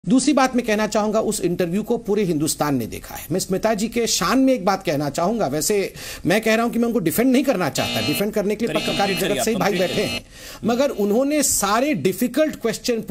दूसरी बात मैं कहना चाहूंगा, उस इंटरव्यू को पूरे हिंदुस्तान ने देखा है। मैं स्मिता जी के शान में एक बात कहना चाहूंगा, वैसे मैं कह रहा हूं कि मैं उनको डिफेंड नहीं करना चाहता, डिफेंड करने के लिए पत्रकार जगत से ही भाई बैठे हैं, मगर उन्होंने सारे डिफिकल्ट क्वेश्चन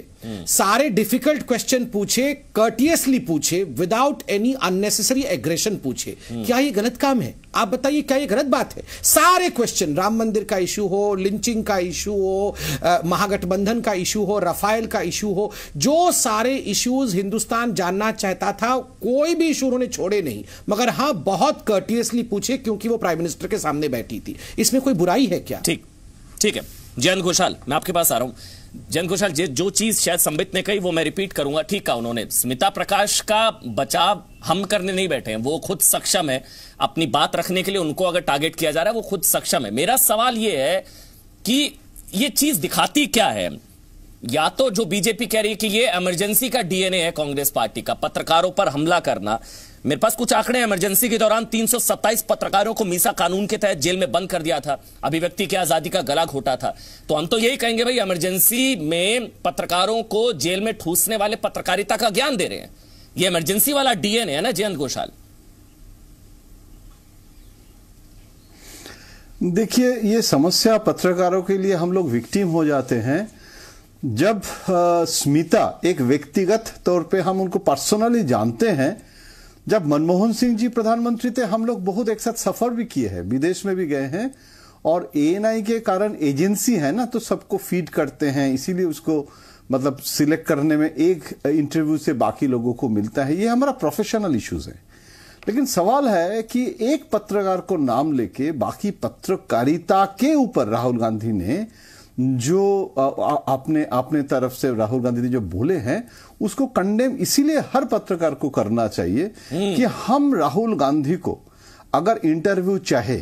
पूछे, कर्टियसली पूछे, विदाउट एनी अननेसेसरी एग्रेशन पूछे। क्या ये गलत काम है? आप बताइए, क्या ये गलत बात है? सारे क्वेश्चन, राम मंदिर का इशू हो, लिंचिंग का इशू हो, महागठबंधन का इशू हो, रफाल का इशू हो, जो सारे इश्यूज हिंदुस्तान जानना चाहता था, कोई भी इशू उन्होंने छोड़े नहीं, मगर हां बहुत कर्टियसली पूछे, क्योंकि वो प्राइम मिनिस्टर के सामने बैठी थी। इसमें कोई बुराई है क्या? ठीक है। जयंत घोषाल, मैं आपके पास आ रहा हूं। जयंत घोषाल, जो चीज शायद संबित ने कही वो मैं रिपीट करूंगा। ठीक कहा उन्होंने, स्मिता प्रकाश का बचाव हम करने नहीं बैठे हैं, वो खुद सक्षम है अपनी बात रखने के लिए। उनको अगर टारगेट किया जा रहा है, वो खुद सक्षम है। मेरा सवाल ये है कि ये चीज दिखाती क्या है? या तो जो बीजेपी कह रही है कि ये इमरजेंसी का डीएनए है कांग्रेस पार्टी का, पत्रकारों पर हमला करना। मेरे पास कुछ आंकड़े, इमरजेंसी के दौरान 327 पत्रकारों को मीसा कानून के तहत जेल में बंद कर दिया था, अभिव्यक्ति की आजादी का गला घोटा था। तो हम तो यही कहेंगे भाई, इमरजेंसी में पत्रकारों को जेल में ठूसने वाले पत्रकारिता का ज्ञान दे रहे हैं। ये इमरजेंसी वाला डीएनए है ना जयंत घोषाल? देखिए, ये समस्या पत्रकारों के लिए हम लोग विक्टिम हो जाते हैं जब स्मिता, एक व्यक्तिगत तौर पे हम उनको पर्सनली जानते हैं। जब मनमोहन सिंह जी प्रधानमंत्री थे, हम लोग बहुत एक साथ सफर भी किए हैं, विदेश में भी गए हैं, और एएनआई के कारण एजेंसी है ना, तो सबको फीड करते हैं, इसीलिए उसको मतलब सिलेक्ट करने में एक इंटरव्यू से बाकी लोगों को मिलता है। ये हमारा प्रोफेशनल इश्यूज है। लेकिन सवाल है कि एक पत्रकार को नाम लेके बाकी पत्रकारिता के ऊपर राहुल गांधी ने जो अपने तरफ से राहुल गांधी ने जो बोले हैं, उसको कंडेम इसीलिए हर पत्रकार को करना चाहिए कि हम राहुल गांधी को अगर इंटरव्यू चाहे,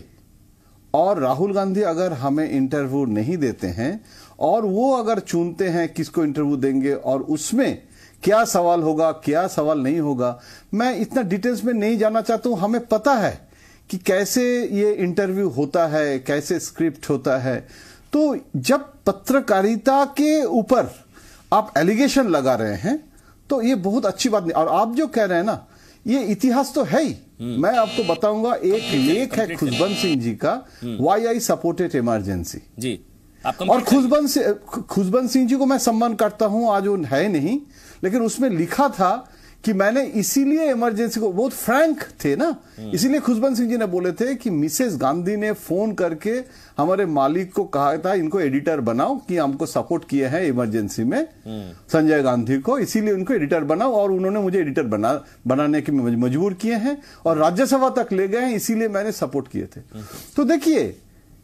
और राहुल गांधी अगर हमें इंटरव्यू नहीं देते हैं, और वो अगर चुनते हैं किसको इंटरव्यू देंगे और उसमें क्या सवाल होगा, क्या सवाल नहीं होगा, मैं इतना डिटेल्स में नहीं जाना चाहता हूं। हमें पता है कि कैसे ये इंटरव्यू होता है, कैसे स्क्रिप्ट होता है। तो जब पत्रकारिता के ऊपर आप एलिगेशन लगा रहे हैं, तो ये बहुत अच्छी बात नहीं। और आप जो कह रहे हैं ना, ये इतिहास तो है ही। मैं आपको बताऊंगा, एक लेख है खुशबंत सिंह जी का, वाई आई सपोर्टेड इमरजेंसी जी। और खुशबंत सिंह जी को मैं सम्मान करता हूं, आज वो है नहीं, लेकिन उसमें लिखा था कि मैंने इसीलिए इमरजेंसी को, बहुत फ्रैंक थे ना, इसीलिए खुशबंत सिंह जी ने बोले थे कि मिसेस गांधी ने फोन करके हमारे मालिक को कहा था इनको एडिटर बनाओ, कि हमको सपोर्ट किए हैं इमरजेंसी में संजय गांधी को, इसीलिए उनको एडिटर बनाओ, और उन्होंने मुझे एडिटर बनाने के मजबूर किए हैं और राज्यसभा तक ले गए हैं, इसीलिए मैंने सपोर्ट किए थे। तो देखिए,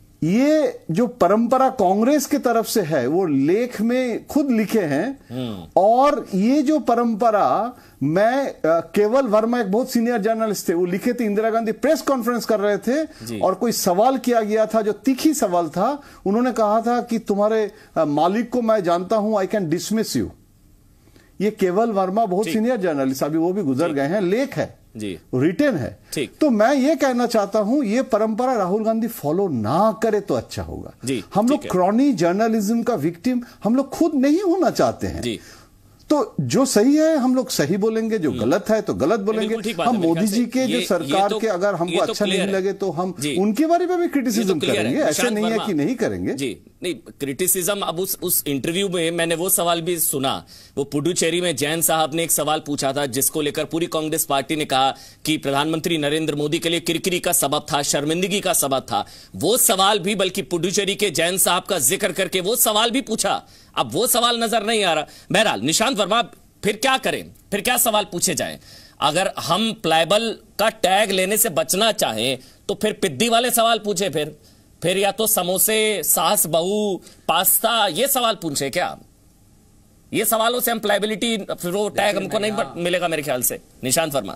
ये जो परंपरा कांग्रेस की तरफ से है, वो लेख में खुद लिखे हैं। और ये जो परंपरा, मैं केवल वर्मा एक बहुत सीनियर जर्नलिस्ट थे, वो लिखे थे, इंदिरा गांधी प्रेस कॉन्फ्रेंस कर रहे थे और कोई सवाल किया गया था जो तीखी सवाल था। उन्होंने कहा था कि तुम्हारे मालिक को मैं जानता हूं, आई कैन डिसमिस यू। ये केवल वर्मा बहुत सीनियर जर्नलिस्ट, अभी वो भी गुजर गए हैं, लेख है जी, रिटर्न है। तो मैं ये कहना चाहता हूं, ये परंपरा राहुल गांधी फॉलो ना करे तो अच्छा होगा। हम लोग क्रॉनी जर्नलिज्म का विक्टिम हम लोग खुद नहीं होना चाहते हैं। तो जो सही है हम लोग सही बोलेंगे, जो गलत है तो गलत बोलेंगे। हम मोदी जी के जो सरकार के अगर हमको अच्छा नहीं लगे तो हम उनके बारे में भी क्रिटिसिज्म करेंगे, ऐसे नहीं है कि नहीं करेंगे जी। नहीं, क्रिटिसिज्म, अब उस इंटरव्यू में मैंने वो सवाल भी सुना, वो पुडुचेरी में जैन साहब ने एक सवाल पूछा था, जिसको लेकर पूरी कांग्रेस पार्टी ने कहा कि प्रधानमंत्री नरेंद्र मोदी के लिए किरकिरी का सबब था, शर्मिंदगी का सबब था। वो सवाल भी, बल्कि पुडुचेरी के जैन साहब का जिक्र करके वो सवाल भी पूछा। अब वो सवाल नजर नहीं आ रहा। बहरहाल निशांत वर्मा, फिर क्या करें, फिर क्या सवाल पूछे जाएं? अगर हम प्लायबल का टैग लेने से बचना चाहें तो फिर पिद्दी वाले सवाल पूछे, फिर या तो समोसे, सास बहू, पास्ता, ये सवाल पूछे क्या? ये सवालों से हम प्लायबिलिटी, फिर वो टैग हमको नहीं मिलेगा मेरे ख्याल से। निशांत वर्मा,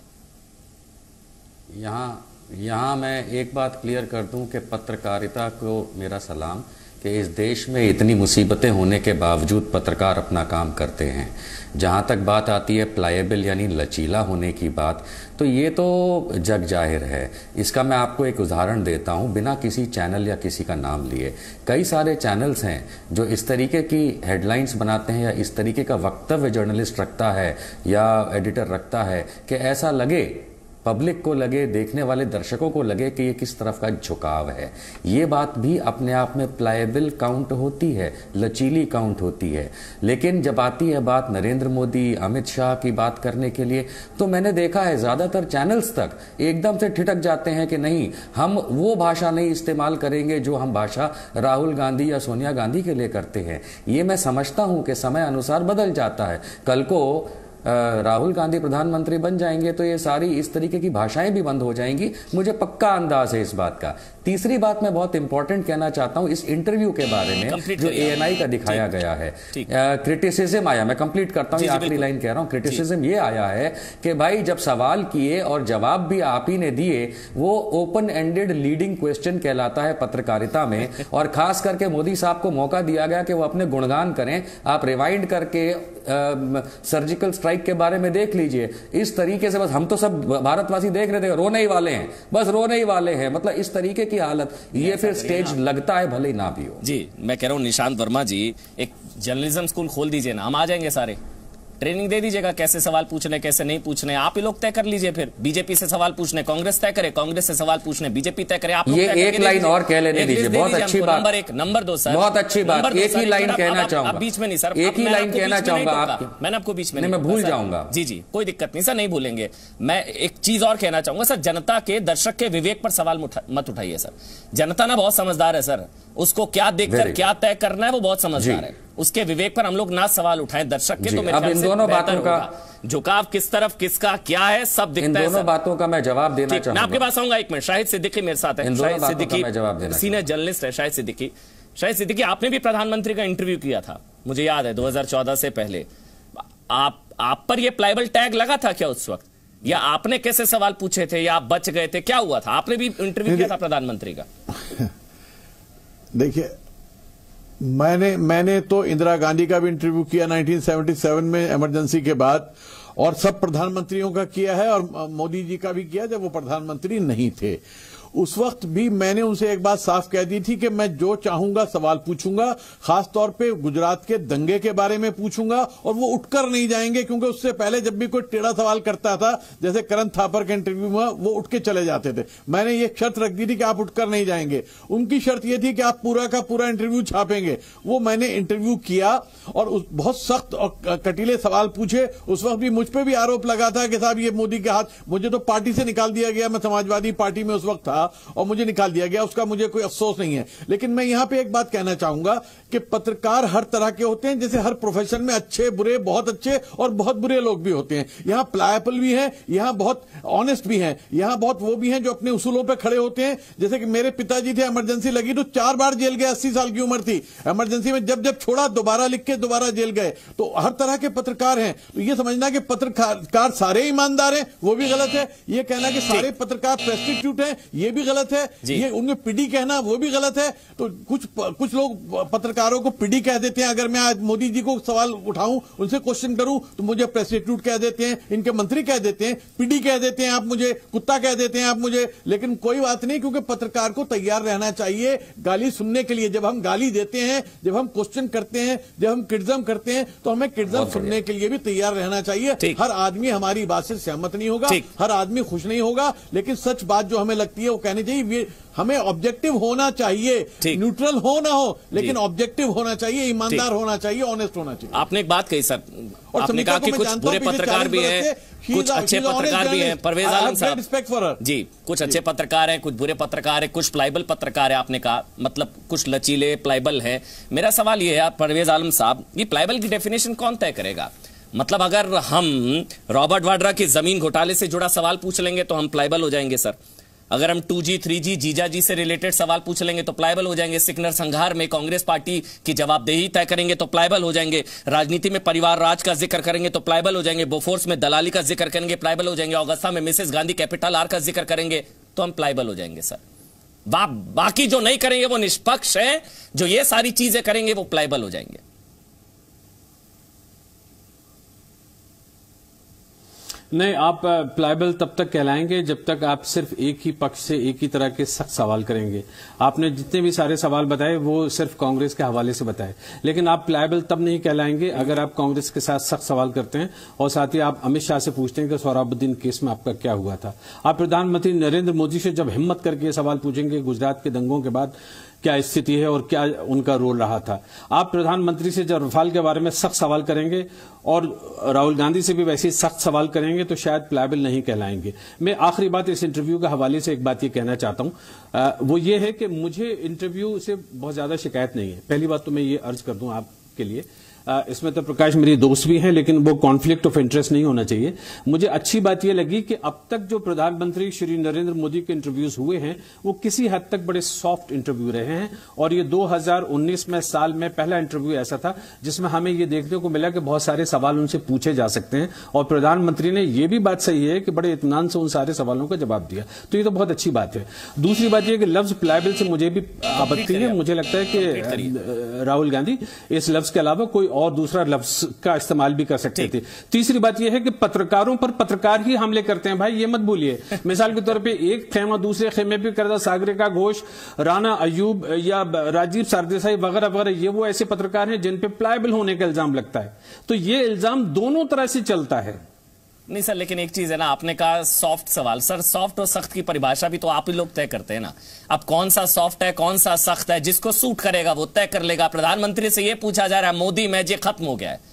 यहां मैं एक बात क्लियर कर दूं कि पत्रकारिता को मेरा सलाम। कि इस देश में इतनी मुसीबतें होने के बावजूद पत्रकार अपना काम करते हैं। जहाँ तक बात आती है प्लायबल यानी लचीला होने की बात, तो ये तो जग जाहिर है। इसका मैं आपको एक उदाहरण देता हूँ बिना किसी चैनल या किसी का नाम लिए। कई सारे चैनल्स हैं जो इस तरीके की हेडलाइंस बनाते हैं या इस तरीके का वक्तव्य जर्नलिस्ट रखता है या एडिटर रखता है कि ऐसा लगे, पब्लिक को लगे, देखने वाले दर्शकों को लगे कि ये किस तरफ का झुकाव है। ये बात भी अपने आप में प्लायबल काउंट होती है, लचीली काउंट होती है। लेकिन जब आती है बात नरेंद्र मोदी, अमित शाह की बात करने के लिए, तो मैंने देखा है ज्यादातर चैनल्स तक एकदम से ठिठक जाते हैं कि नहीं, हम वो भाषा नहीं इस्तेमाल करेंगे जो हम भाषा राहुल गांधी या सोनिया गांधी के लिए करते हैं। ये मैं समझता हूं कि समय अनुसार बदल जाता है। कल को राहुल गांधी प्रधानमंत्री बन जाएंगे तो ये सारी इस तरीके की भाषाएं भी बंद हो जाएंगी, मुझे पक्का अंदाज है इस बात का। तीसरी बात मैं बहुत इंपॉर्टेंट कहना चाहता हूं इस इंटरव्यू के बारे में जो एएनआई का दिखाया गया है। क्रिटिसिज्म आया, मैं कंप्लीट करता हूं, आखिरी लाइन कह रहा हूं। क्रिटिसिज्म ये आया है कि भाई जब सवाल किए और जवाब भी आप ही ने दिए, वो ओपन एंडेड लीडिंग क्वेश्चन कहलाता है पत्रकारिता में, और खास करके मोदी साहब को मौका दिया गया कि वो अपने गुणगान करें। आप रिवाइंड करके सर्जिकल स्ट्राइक के बारे में देख लीजिए। इस तरीके से बस हम तो सब भारतवासी देख रहे थे, रोने ही वाले हैं, बस रोने ही वाले हैं, मतलब इस तरीके की हालत। ये फिर स्टेज लगता है भले ही ना भी हो। जी मैं कह रहा हूं निशांत वर्मा जी, एक जर्नलिज्म स्कूल खोल दीजिए ना, हम आ जाएंगे सारे। ट्रेनिंग दे दीजिएगा कैसे सवाल पूछने कैसे नहीं पूछने, आप ही लोग तय कर लीजिए। फिर बीजेपी से सवाल पूछने कांग्रेस तय करे, कांग्रेस से सवाल पूछने बीजेपी तय करे। आप ये एक लाइन और कह लेने दीजिए, बहुत अच्छी बात। नंबर 1, नंबर 2 सर, बहुत अच्छी बात। एक ही लाइन कहना चाहूंगा, बीच में नहीं सर, एक ही लाइन कहना चाहूंगा। आप मैंने आपको बीच में मैं भूल जाऊंगा। जी जी कोई दिक्कत नहीं सर, नहीं भूलेंगे। मैं एक चीज और कहना चाहूंगा सर, जनता के, दर्शक के विवेक पर सवाल मत उठाइए सर। जनता ना बहुत समझदार है सर, उसको क्या देखकर क्या तय करना है वो बहुत समझदार है। उसके विवेक पर हम लोग ना सवाल उठाएं दर्शक के, तो मेरे अब इन दोनों बातों का झुकाव किस तरफ किसका क्या है सब दिखता है। इन दोनों बातों का मैं जवाब देना चाहूंगा। मैं आपके पास आऊंगा, एक मिनट। शाहिद सिद्दीकी मेरे साथ है। शाहिद सिद्दीकी सीनियर जर्नलिस्ट है। शाहिद सिद्दीकी आपने भी प्रधानमंत्री का इंटरव्यू किया था, मुझे याद है 2014 से पहले। आप पर यह प्लायबल टैग लगा था क्या उस वक्त, या आपने कैसे सवाल पूछे थे, या आप बच गए थे, क्या हुआ था? आपने भी इंटरव्यू किया था प्रधानमंत्री का। देखिए मैंने तो इंदिरा गांधी का भी इंटरव्यू किया 1977 में इमरजेंसी के बाद, और सब प्रधानमंत्रियों का किया है, और मोदी जी का भी किया जब वो प्रधानमंत्री नहीं थे। उस वक्त भी मैंने उनसे एक बात साफ कह दी थी कि मैं जो चाहूंगा सवाल पूछूंगा, खासतौर पे गुजरात के दंगे के बारे में पूछूंगा, और वो उठकर नहीं जाएंगे, क्योंकि उससे पहले जब भी कोई टेढ़ा सवाल करता था, जैसे करण थापर के इंटरव्यू में, वो उठ के चले जाते थे। मैंने ये शर्त रख दी थी कि आप उठकर नहीं जाएंगे। उनकी शर्त ये थी कि आप पूरा का पूरा इंटरव्यू छापेंगे। वो मैंने इंटरव्यू किया और बहुत सख्त और कटीले सवाल पूछे। उस वक्त भी मुझ पर भी आरोप लगा था कि साहब ये मोदी के हाथ, मुझे तो पार्टी से निकाल दिया गया, मैं समाजवादी पार्टी में उस वक्त था और मुझे निकाल दिया गया, उसका मुझे कोई अफसोस नहीं है। लेकिन मैं यहां पे एक बात कहना चाहूंगा कि पत्रकार हर तरह के होते हैं, जैसे हर प्रोफेशन में अच्छे बुरे, बहुत अच्छे और बहुत बुरे लोग भी होते हैं। यहां प्लायबल भी हैं, यहां बहुत ऑनेस्ट भी हैं, यहां बहुत वो भी हैं जो अपने उसूलों पर खड़े होते हैं। जैसे कि मेरे पिताजी थे, इमरजेंसी लगी तो 4 बार जेल गए, 80 साल की उम्र थी। इमरजेंसी में जब छोड़ा दोबारा लिख के दोबारा जेल गए। तो हर तरह के पत्रकार हैं। तो ये समझना कि पत्रकार सारे ईमानदार हैं वो भी गलत है। ये कहना कि सारे पत्रकार प्रेस्टिट्यूट हैं ये भी गलत है। ये उनमें पीडी कहना वो भी गलत है। तो कुछ लोग पत्रकारों को पीडी कह देते हैं। अगर मैं आज मोदी जी को सवाल उठाऊं, उनसे क्वेश्चन करूं, तो मुझे प्रेस्टिट्यूट कह देते हैं, इनके मंत्री कह देते हैं, पीडी कह देते हैं, आप मुझे कुत्ता कह देते हैं आप मुझे। लेकिन कोई बात नहीं, क्योंकि पत्रकार को तैयार रहना चाहिए गाली सुनने के लिए। जब हम गाली देते हैं, जब हम क्वेश्चन करते हैं, जब हम क्रिटिज्म करते हैं, तो हमें क्रिटिज्म सुनने के लिए भी तैयार रहना चाहिए। हर आदमी हमारी बात से सहमत नहीं होगा, हर आदमी खुश नहीं होगा, लेकिन सच बात जो हमें लगती है वो कहनी चाहिए। हमें ऑब्जेक्टिव होना चाहिए, न्यूट्रल हो ना हो, लेकिन ऑब्जेक्टिव होना चाहिए, ईमानदार होना चाहिए, ऑनेस्ट होना चाहिए। आपने एक बात कही सर, और आपने कहा कि कुछ बुरे पत्रकार भी हैं, कुछ अच्छे पत्रकार भी हैं। परवेज आलम साहब जी, कुछ अच्छे पत्रकार हैं, कुछ बुरे पत्रकार हैं, कुछ प्लायबल पत्रकार है। आपने कहा मतलब कुछ लचीले प्लायबल है। मेरा सवाल ये है परवेज आलम साहब, ये प्लायबल की डेफिनेशन कौन तय करेगा? मतलब अगर हम रॉबर्ट वाड्रा की जमीन घोटाले से जुड़ा सवाल पूछ लेंगे तो हम प्लायबल हो जाएंगे सर। अगर हम 2G 3G जीजाजी से रिलेटेड सवाल पूछ लेंगे तो प्लायबल हो जाएंगे। सिकनर संघार में कांग्रेस पार्टी की जवाबदेही तय करेंगे तो प्लायबल हो जाएंगे। राजनीति में परिवार राज का जिक्र करेंगे तो प्लायबल हो जाएंगे। बोफोर्स में दलाली का जिक्र करेंगे, प्लायबल हो जाएंगे। ऑगस्टा में मिसेस गांधी कैपिटल आर का जिक्र करेंगे तो हम प्लायबल हो जाएंगे सर। बाकी जो नहीं करेंगे वो निष्पक्ष है, जो ये सारी चीजें करेंगे वो प्लायबल हो जाएंगे। नहीं, आप प्लायबल तब तक कहलाएंगे जब तक आप सिर्फ एक ही पक्ष से एक ही तरह के सख्त सवाल करेंगे। आपने जितने भी सारे सवाल बताए वो सिर्फ कांग्रेस के हवाले से बताए, लेकिन आप प्लायबल तब नहीं कहलाएंगे अगर आप कांग्रेस के साथ सख्त सवाल करते हैं और साथ ही आप अमित शाह से पूछते हैं कि सोहराबुद्दीन केस में आपका क्या हुआ था। आप प्रधानमंत्री नरेंद्र मोदी से जब हिम्मत करके ये सवाल पूछेंगे गुजरात के दंगों के बाद क्या स्थिति है और क्या उनका रोल रहा था। आप प्रधानमंत्री से जब रफाल के बारे में सख्त सवाल करेंगे और राहुल गांधी से भी वैसे ही सख्त सवाल करेंगे तो शायद प्लायबल नहीं कहलाएंगे। मैं आखिरी बात इस इंटरव्यू के हवाले से एक बात ये कहना चाहता हूं, वो ये है कि मुझे इंटरव्यू से बहुत ज्यादा शिकायत नहीं है। पहली बात तो मैं ये अर्ज कर दूं आपके लिए, इसमें तो प्रकाश मेरी दोस्त भी हैं, लेकिन वो कॉन्फ्लिक्ट ऑफ इंटरेस्ट नहीं होना चाहिए। मुझे अच्छी बात यह लगी कि अब तक जो प्रधानमंत्री श्री नरेंद्र मोदी के इंटरव्यूज हुए हैं वो किसी हद तक बड़े सॉफ्ट इंटरव्यू रहे हैं, और ये 2019 में साल में पहला इंटरव्यू ऐसा था जिसमें हमें ये देखने को मिला कि बहुत सारे सवाल उनसे पूछे जा सकते हैं और प्रधानमंत्री ने ये भी बात सही है कि बड़े इत्मीनान से उन सारे सवालों का जवाब दिया, तो ये तो बहुत अच्छी बात है। दूसरी बात यह कि लफ्ज प्लायबल से मुझे भी आपत्ति है। मुझे लगता है कि राहुल गांधी इस लफ्ज के अलावा कोई और दूसरा लफ्ज का इस्तेमाल भी कर सकते थे। तीसरी बात यह है कि पत्रकारों पर पत्रकार ही हमले करते हैं, भाई ये मत भूलिए। मिसाल के तौर पे एक खेमा दूसरे खेमे पे करता, सागरिका घोष, राणा अयूब या राजीव सरदेसाई वगैरह वगैरह, ये वो ऐसे पत्रकार हैं जिन पे प्लायबल होने का इल्जाम लगता है। तो ये इल्जाम दोनों तरह से चलता है। नहीं सर, लेकिन एक चीज है ना, आपने कहा सॉफ्ट सवाल। सर सॉफ्ट और सख्त की परिभाषा भी तो आप ही लोग तय करते हैं ना। अब कौन सा सॉफ्ट है कौन सा सख्त है, जिसको सूट करेगा वो तय कर लेगा। प्रधानमंत्री से ये पूछा जा रहा है मोदी मैजिक खत्म हो गया है।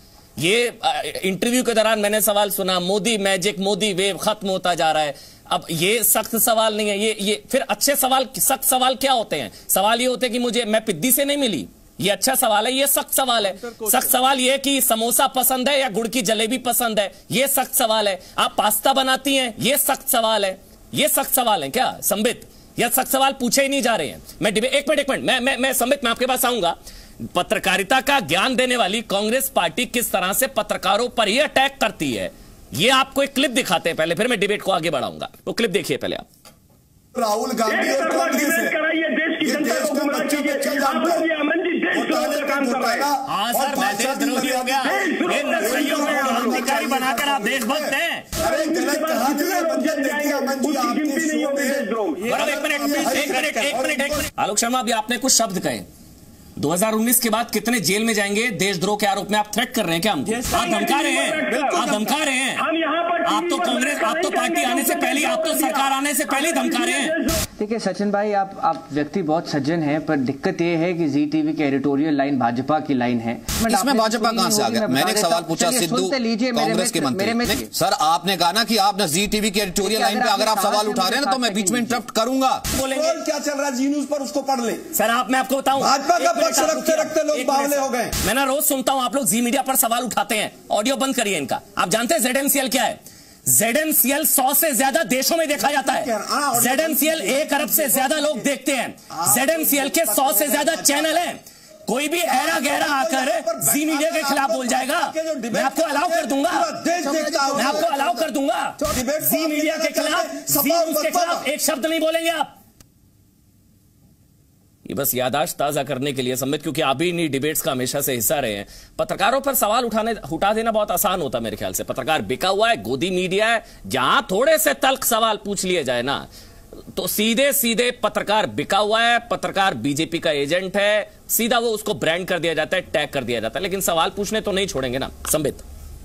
ये इंटरव्यू के दौरान मैंने सवाल सुना, मोदी मैजिक मोदी वेव खत्म होता जा रहा है। अब ये सख्त सवाल नहीं है, ये फिर अच्छे सवाल सख्त सवाल क्या होते हैं? सवाल ये होते हैं कि मुझे मैं पिद्दी से नहीं मिली, ये अच्छा सवाल है। ये सख्त सवाल है। सख्त सवाल ये कि समोसा पसंद है या गुड़ की जलेबी पसंद है, ये सख्त सवाल है। आप पास्ता बनाती हैं, ये सख्त सवाल है। ये सख्त सवाल है क्या संबित? या सख्त सवाल पूछे ही नहीं जा रहे हैं। मैं एक मिनट मैं संबित मैं आपके पास आऊंगा। पत्रकारिता का ज्ञान देने वाली कांग्रेस पार्टी किस तरह से पत्रकारों पर ही अटैक करती है, ये आपको एक क्लिप दिखाते हैं पहले, फिर मैं डिबेट को आगे बढ़ाऊंगा। वो क्लिप देखिए पहले आप। राहुल गांधी और कांग्रेस है, देश की जनता को गुमराह कीजिए। हाँ सर, मैं देशद्रोही हो गया। अधिकारी बनाकर आप देशभक्त हैं। अरे गलत कहा देखिए अमन जी, आपके शो में एक मिनट आलोक शर्मा, अभी आपने कुछ शब्द कहे। 2019 के बाद कितने जेल में जाएंगे देशद्रोह के आरोप में? आप थ्रेट कर रहे हैं क्या हमको? आप धमका रहे हैं, आप धमका रहे हैं। आप तो कांग्रेस, आप तो पार्टी आने से पहले, आप तो सरकार आने से पहले धमका रहे हैं। देखिए सचिन भाई, आप व्यक्ति बहुत सज्जन हैं, पर दिक्कत ये है कि जी टीवी के एडिटोरियल लाइन भाजपा की लाइन है। इसमें भाजपा कहां से आ गया? मैंने एक सवाल पूछा सिद्धू कांग्रेस के मंत्री। सर आपने कहा ना कि आप जी टीवी की एडिटोरियल लाइन पे अगर आप सवाल उठा रहे हैं तो मैं बीच में इंटरप्ट करूंगा। बोलेंगे क्या चल रहा है जी न्यूज पर, उसको पढ़ ले। सर मैं आपको बताऊं, भाजपा का पक्ष रखते रखते लोग बावले हो गए। मैं ना रोज सुनता हूं आप लोग जी मीडिया पर सवाल उठाते हैं, ऑडियो बंद करिए इनका। आप जानते हैं ZMCL क्या है? ZMCL 100 से ज्यादा देशों में देखा जाता है। ZMCL 1 अरब से ज्यादा लोग देखते हैं। ZMCL के 100 से ज्यादा चैनल हैं। कोई भी ऐरा गहरा आकर जी मीडिया के खिलाफ बोल जाएगा, मैं आपको अलाउ कर दूंगा, मैं आपको अलाउ कर दूंगा। जी मीडिया के खिलाफ, जी न्यूज के खिलाफ एक शब्द नहीं बोलेंगे आप। ये बस याददाश्त ताजा करने के लिए संबित, क्योंकि आप भी इन्हीं डिबेट्स का हमेशा से हिस्सा रहे हैं। पत्रकारों पर सवाल उठा देना बहुत आसान होता है मेरे ख्याल से। पत्रकार बिका हुआ है, गोदी मीडिया है। जहां थोड़े से तल्ख सवाल पूछ लिए जाए ना तो सीधे सीधे पत्रकार बिका हुआ है, पत्रकार बीजेपी का एजेंट है, सीधा वो उसको ब्रांड कर दिया जाता है, टैग कर दिया जाता है। लेकिन सवाल पूछने तो नहीं छोड़ेंगे ना संबित।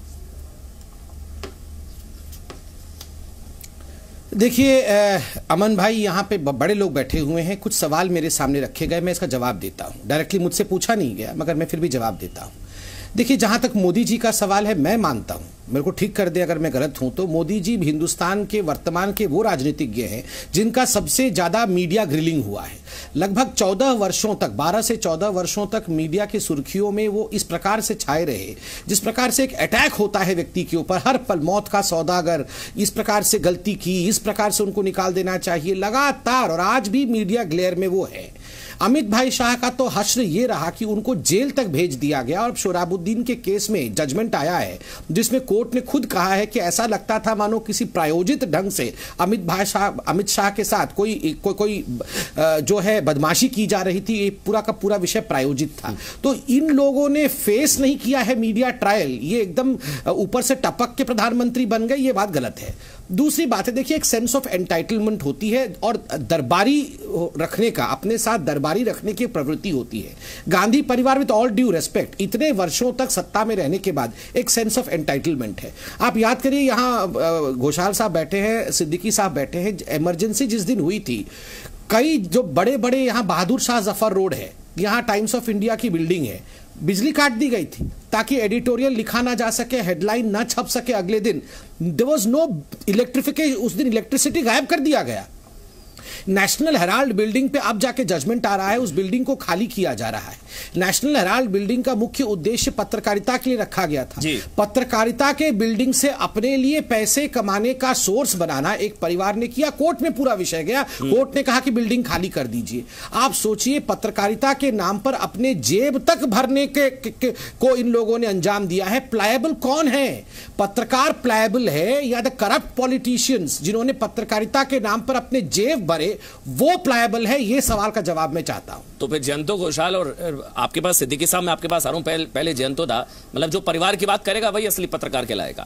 देखिए अमन भाई, यहाँ पे बड़े लोग बैठे हुए हैं, कुछ सवाल मेरे सामने रखे गए, मैं इसका जवाब देता हूँ। डायरेक्टली मुझसे पूछा नहीं गया मगर मैं फिर भी जवाब देता हूँ। देखिए जहाँ तक मोदी जी का सवाल है, मैं मानता हूँ, मेरे को ठीक कर दे अगर मैं गलत हूं तो, मोदी जी हिंदुस्तान के वर्तमान के वो राजनीतिज्ञ हैं जिनका सबसे ज्यादा मीडिया ग्रिलिंग हुआ है। लगभग 14 वर्षों तक, 12 से 14 वर्षों तक मीडिया की सुर्खियों में वो इस प्रकार से छाए रहे, जिस प्रकार से एक अटैक होता है व्यक्ति के ऊपर, हर पल मौत का सौदागर, इस प्रकार से गलती की, इस प्रकार से उनको निकाल देना चाहिए लगातार, और आज भी मीडिया ग्लेयर में वो है। अमित भाई शाह का तो हश्र ये रहा कि उनको जेल तक भेज दिया गया और सोहराबुद्दीन के केस में जजमेंट आया है जिसमें कोर्ट ने खुद कहा है कि ऐसा लगता था मानो किसी प्रायोजित ढंग से अमित शाह के साथ कोई जो है बदमाशी की जा रही थी। ये पूरा का पूरा विषय प्रायोजित था। तो इन लोगों ने फेस नहीं किया है मीडिया ट्रायल, ये एकदम ऊपर से टपक के प्रधानमंत्री बन गए, ये बात गलत है। दूसरी बात है, देखिए एक सेंस ऑफ एंटाइटलमेंट होती है और दरबारी रखने का, अपने साथ दरबारी रखने की प्रवृत्ति होती है। गांधी परिवार विद ऑल ड्यू रेस्पेक्ट इतने वर्षों तक सत्ता में रहने के बाद एक सेंस ऑफ एंटाइटलमेंट है। आप याद करिए यहां घोषाल साहब बैठे हैं, सिद्दीकी साहब बैठे हैं, इमरजेंसी जिस दिन हुई थी कई जो बड़े बड़े यहां बहादुर शाह जफर रोड है, यहां टाइम्स ऑफ इंडिया की बिल्डिंग है, बिजली काट दी गई थी ताकि एडिटोरियल लिखा ना जा सके, हेडलाइन ना छप सके अगले दिन। देयर वाज नो इलेक्ट्रिफिकेशन, उस दिन इलेक्ट्रिसिटी गायब कर दिया गया। नेशनल हेराल्ड बिल्डिंग पे अब जाके जजमेंट आ रहा है, उस बिल्डिंग को खाली किया जा रहा है। नेशनल हेराल्ड बिल्डिंग का मुख्य उद्देश्य पत्रकारिता के लिए रखा गया था। पत्रकारिता के बिल्डिंग से अपने लिए पैसे कमाने का सोर्स बनाना एक परिवार ने किया, कोर्ट में पूरा विषय गया, कोर्ट ने कहा कि बिल्डिंग खाली कर दीजिए। आप सोचिए पत्रकारिता के नाम पर अपने जेब तक भरने को इन लोगों ने अंजाम दिया है। प्लायबल कौन है? पत्रकार प्लायबल है या द करप्ट पॉलिटिशियंस जिन्होंने पत्रकारिता के नाम पर अपने जेब भरे वो प्लायबल है? ये सवाल का जवाब मैं चाहता हूं। तो फिर जयंतो घोषाल और आपके पास सिद्दीकी साहब, मैं आपके पास आ रहा हूं। पहले जयंतो था, मतलब जो परिवार की बात करेगा वही असली पत्रकार कहलाएगा।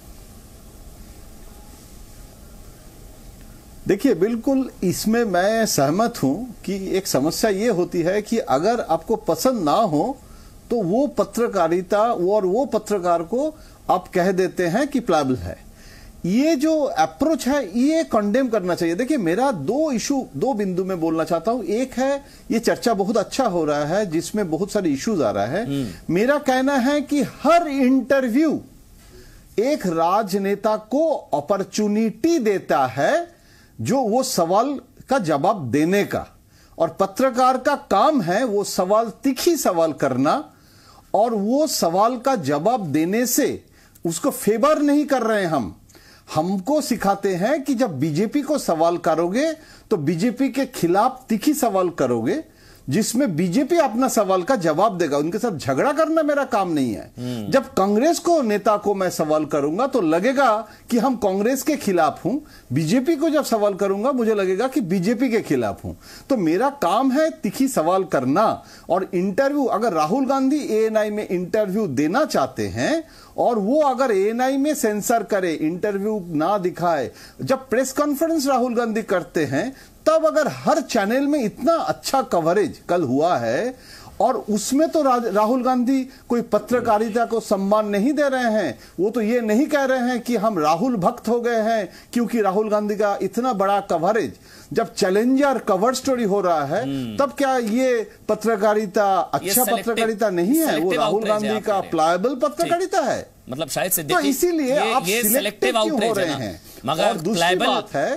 देखिए बिल्कुल इसमें मैं सहमत हूं कि एक समस्या ये होती है कि अगर आपको पसंद ना हो तो वो पत्रकारिता और वो पत्रकार को आप कह देते हैं कि प्लायबल है। ये जो अप्रोच है ये कंडेम करना चाहिए। देखिए मेरा दो बिंदु में बोलना चाहता हूं। एक है ये चर्चा बहुत अच्छा हो रहा है जिसमें बहुत सारे इश्यूज आ रहा है। मेरा कहना है कि हर इंटरव्यू एक राजनेता को अपॉर्चुनिटी देता है जो वो सवाल का जवाब देने का, और पत्रकार का काम है वो सवाल, तीखी सवाल करना, और वो सवाल का जवाब देने से उसको फेवर नहीं कर रहे हैं। हमको सिखाते हैं कि जब बीजेपी को सवाल करोगे तो बीजेपी के खिलाफ तीखी सवाल करोगे जिसमें बीजेपी अपना सवाल का जवाब देगा। उनके साथ झगड़ा करना मेरा काम नहीं है। जब कांग्रेस को नेता को मैं सवाल करूंगा तो लगेगा कि हम कांग्रेस के खिलाफ हूं, बीजेपी को जब सवाल करूंगा मुझे लगेगा कि बीजेपी के खिलाफ हूं। तो मेरा काम है तीखी सवाल करना। और इंटरव्यू, अगर राहुल गांधी एएनआई में इंटरव्यू देना चाहते हैं और वो अगर एएनआई में सेंसर करे, इंटरव्यू ना दिखाए, जब प्रेस कॉन्फ्रेंस राहुल गांधी करते हैं तब अगर हर चैनल में इतना अच्छा कवरेज कल हुआ है और उसमें तो राहुल गांधी कोई पत्रकारिता को सम्मान नहीं दे रहे हैं। वो तो ये नहीं कह रहे हैं कि हम राहुल भक्त हो गए हैं क्योंकि राहुल गांधी का इतना बड़ा कवरेज। जब चैलेंजर कवर स्टोरी हो रहा है तब क्या ये पत्रकारिता अच्छा पत्रकारिता नहीं है? वो राहुल गांधी का प्लायबल पत्रकारिता है। मतलब शायद से तो इसीलिए आप सिलेक्टिव क्यों हो रहे हैं? मगर दूसरी बात है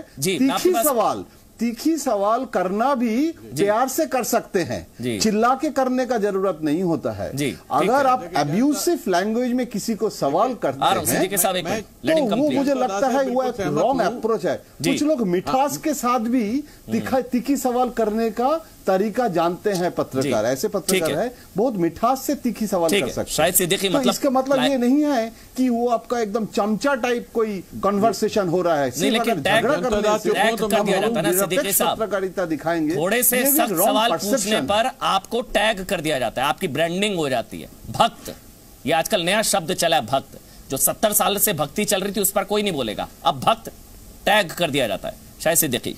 तीखी सवाल करना भी प्यार से कर सकते हैं, चिल्ला के करने का जरूरत नहीं होता है। अगर आप अब्यूसिव लैंग्वेज में किसी को सवाल करते हैं तो वो मुझे लगता है वो एक रॉन्ग अप्रोच है। कुछ लोग मिठास के साथ भी तीखी सवाल करने का तरीका जानते हैं पत्रकार, ऐसे पत्रकार है बहुत मिठास से तीखी सवाल कर सकते हैं। शायद सिद्दीकी मतलब इसका मतलब ये नहीं है कि वो आपका एकदम चमचा टाइप कोई कन्वर्सेशन हो रहा है। पत्रकारिता दिखाएंगे, थोड़े से सख्त सवाल पूछने पर आपको टैग कर दिया जाता है, आपकी ब्रांडिंग हो जाती है। भक्त, ये आजकल नया शब्द चला है भक्त। जो 70 साल से भक्ति चल रही थी उस पर कोई नहीं बोलेगा, अब भक्त टैग कर दिया जाता है। शायद सिद्दीकी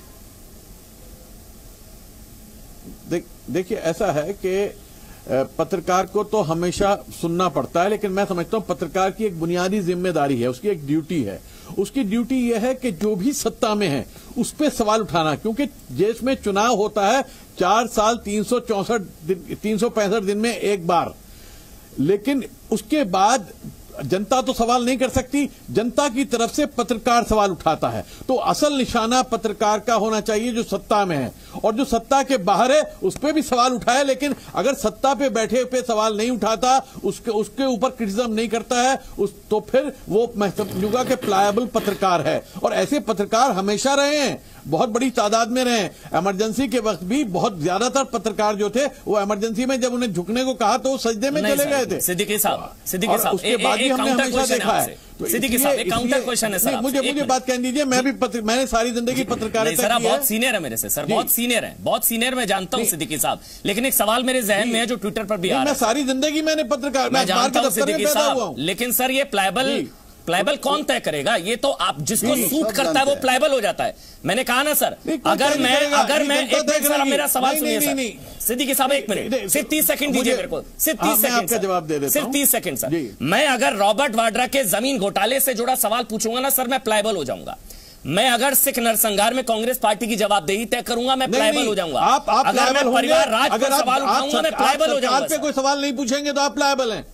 देखिए ऐसा है कि पत्रकार को तो हमेशा सुनना पड़ता है, लेकिन मैं समझता हूं पत्रकार की एक बुनियादी जिम्मेदारी है, उसकी एक ड्यूटी है। उसकी ड्यूटी यह है कि जो भी सत्ता में है उस पर सवाल उठाना, क्योंकि देश में चुनाव होता है 4 साल 365 दिन में एक बार, लेकिन उसके बाद जनता तो सवाल नहीं कर सकती, जनता की तरफ से पत्रकार सवाल उठाता है। तो असल निशाना पत्रकार का होना चाहिए जो सत्ता में है, और जो सत्ता के बाहर है उस पर भी सवाल उठाए, लेकिन अगर सत्ता पे बैठे पे सवाल नहीं उठाता, उसके ऊपर क्रिटिसिज्म नहीं करता है, तो फिर वो मैं समझूंगा कि प्लायबल पत्रकार है। और ऐसे पत्रकार हमेशा रहे हैं। बहुत बड़ी तादाद में रहे। इमरजेंसी के वक्त भी बहुत ज्यादातर पत्रकार जो थे वो इमरजेंसी में जब उन्हें झुकने को कहा तो वो सजदे में चले गए थे। सिद्दीकी साहब, उसके बाद भी हमने हमेशा देखा है। सिद्दीकी साहब, एक काउंटर क्वेश्चन है सर। मुझे बात कहने दीजिए, मैंने सारी जिंदगी पत्रकारिता की है। बहुत सीनियर है मेरे से सर, बहुत सीनियर है, बहुत सीनियर मैं जानता हूं सिद्दीकी साहब, लेकिन एक सवाल मेरे जहन में है जो ट्विटर पर भी आ रहा है। सारी जिंदगी मैंने पत्रकार, मैं जानता हूं सिद्दीकी साहब, लेकिन सर ये प्लायबल कौन तय करेगा? ये तो आप जिसको सूट करता है वो प्लायबल हो जाता है। मैंने कहा ना सर, अगर मैं एक मिनट सर, मेरा सवाल सुनिए सर। सिद्दीकी साहब एक मिनट, सिर्फ 30 सेकंड दीजिए मेरे को, सिर्फ 30 सेकंड का जवाब दे देता हूं। सिर्फ 30 सेकंड सर। मैं अगर रॉबर्ट वाड्रा के जमीन घोटाले से जुड़ा सवाल पूछूंगा ना सर, मैं प्लायबल हो जाऊंगा। मैं अगर सिख नरसंहार में कांग्रेस पार्टी की जवाबदेही तय करूंगा, मैं प्लायबल हो जाऊंगा। अगर मैं परिवार राज पर सवाल उठाऊंगा, मैं प्लायबल हो जाऊंगा। पे कोई सवाल नहीं पूछेंगे तो आप प्लायबल हैं।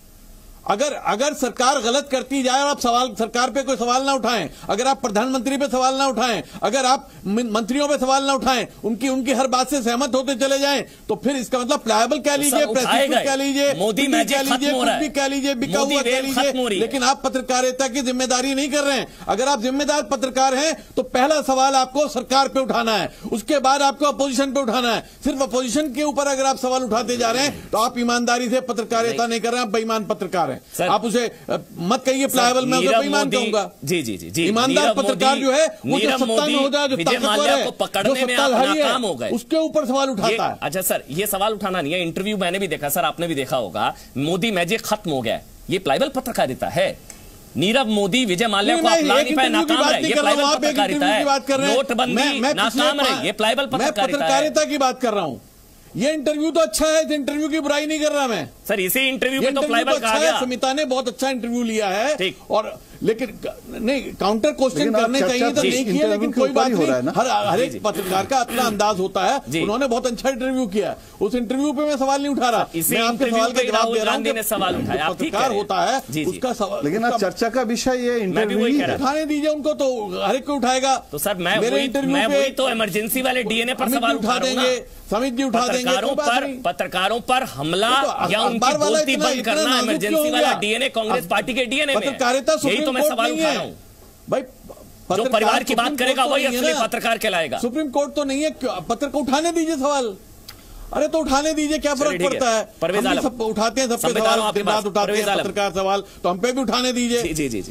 अगर सरकार गलत करती जाए और आप सरकार पे कोई सवाल ना उठाएं, अगर आप प्रधानमंत्री पे सवाल ना उठाएं, अगर आप मंत्रियों पे सवाल ना उठाएं, उनकी हर बात से सहमत होते चले जाएं, तो फिर इसका मतलब प्लायबल कह लीजिए, प्रेसिडेंट कह लीजिए, मोदी मैजिक खत्म हो रहा है, कह लीजिए, बिका हुआ कह लीजिए, लेकिन आप पत्रकारिता की जिम्मेदारी नहीं कर रहे हैं। अगर आप जिम्मेदार पत्रकार हैं तो पहला सवाल आपको सरकार पे उठाना है, उसके बाद आपको अपोजिशन पे उठाना है। सिर्फ अपोजिशन के ऊपर अगर आप सवाल उठाते जा रहे हैं तो आप ईमानदारी से पत्रकारिता नहीं कर रहे हैं, आप बेईमान पत्रकार हैं। आप उसे मत कहिए प्लायबल, मैं उसे बेईमान कहूंगा। जी ईमानदार पत्रकार जो है वो जो सत्ता में हो जाए, जो ताकतवर है, जो सत्ताधारी है, उसके ऊपर सवाल उठाता है। अच्छा सर, ये सवाल उठाना नहीं है। इंटरव्यू मैंने भी देखा सर, आपने भी देखा होगा, मोदी मैजिक खत्म हो गया, ये प्लायबल पत्रकारिता है। नीरव मोदी विजय माल्या को आप ला नहीं पाए, नाकाम रहे, ये प्लायबल पत्रकारिता है। नोटबंदी नाकाम रहे, ये प्लायबल पत्रकारिता की बात कर रहा हूं। ये इंटरव्यू तो अच्छा है, इस इंटरव्यू की बुराई नहीं कर रहा मैं सर। इसी इंटरव्यू में तो प्लायबल कहा गया। स्मिता ने बहुत अच्छा इंटरव्यू लिया है, और लेकिन नहीं, काउंटर क्वेश्चन करने चाहिए तो नहीं किया, लेकिन कोई बात नहीं। हर एक पत्रकार का अपना अंदाज होता है। उन्होंने बहुत अच्छा इंटरव्यू किया, उस इंटरव्यू पे मैं सवाल नहीं उठा रहा, मैं आपके सवाल का जवाब दे रहा हूँ। सवाल उठाया, पत्रकार होता है उसका सवाल, लेकिन आप चर्चा का विषय ये इंटरव्यू उठाने दीजिए उनको, तो हर एक को उठाएगा। तो सर मेरे इंटरव्यू पे तो इमरजेंसी वाले डीएनए पर सवाल उठा देंगे, समित जी उठा देंगे। पत्रकारों पर हमला या उनकी बोलती बंद करना इमरजेंसी वाला डीएनए कांग्रेस पार्टी के डीएनए में, यही तो मैं सवाल उठा रहा हूं भाई। जो परिवार की बात करेगा वही असली पत्रकार कहलाएगा। सुप्रीम कोर्ट तो नहीं है, पत्र को उठाने दीजिए सवाल। अरे तो उठाने दीजिए, क्या फर्क पड़ता है? हम सब उठाते हैं, सबके सवाल उठाते हैं पत्रकार सवाल, तो हम पे भी उठाने दीजिए। जी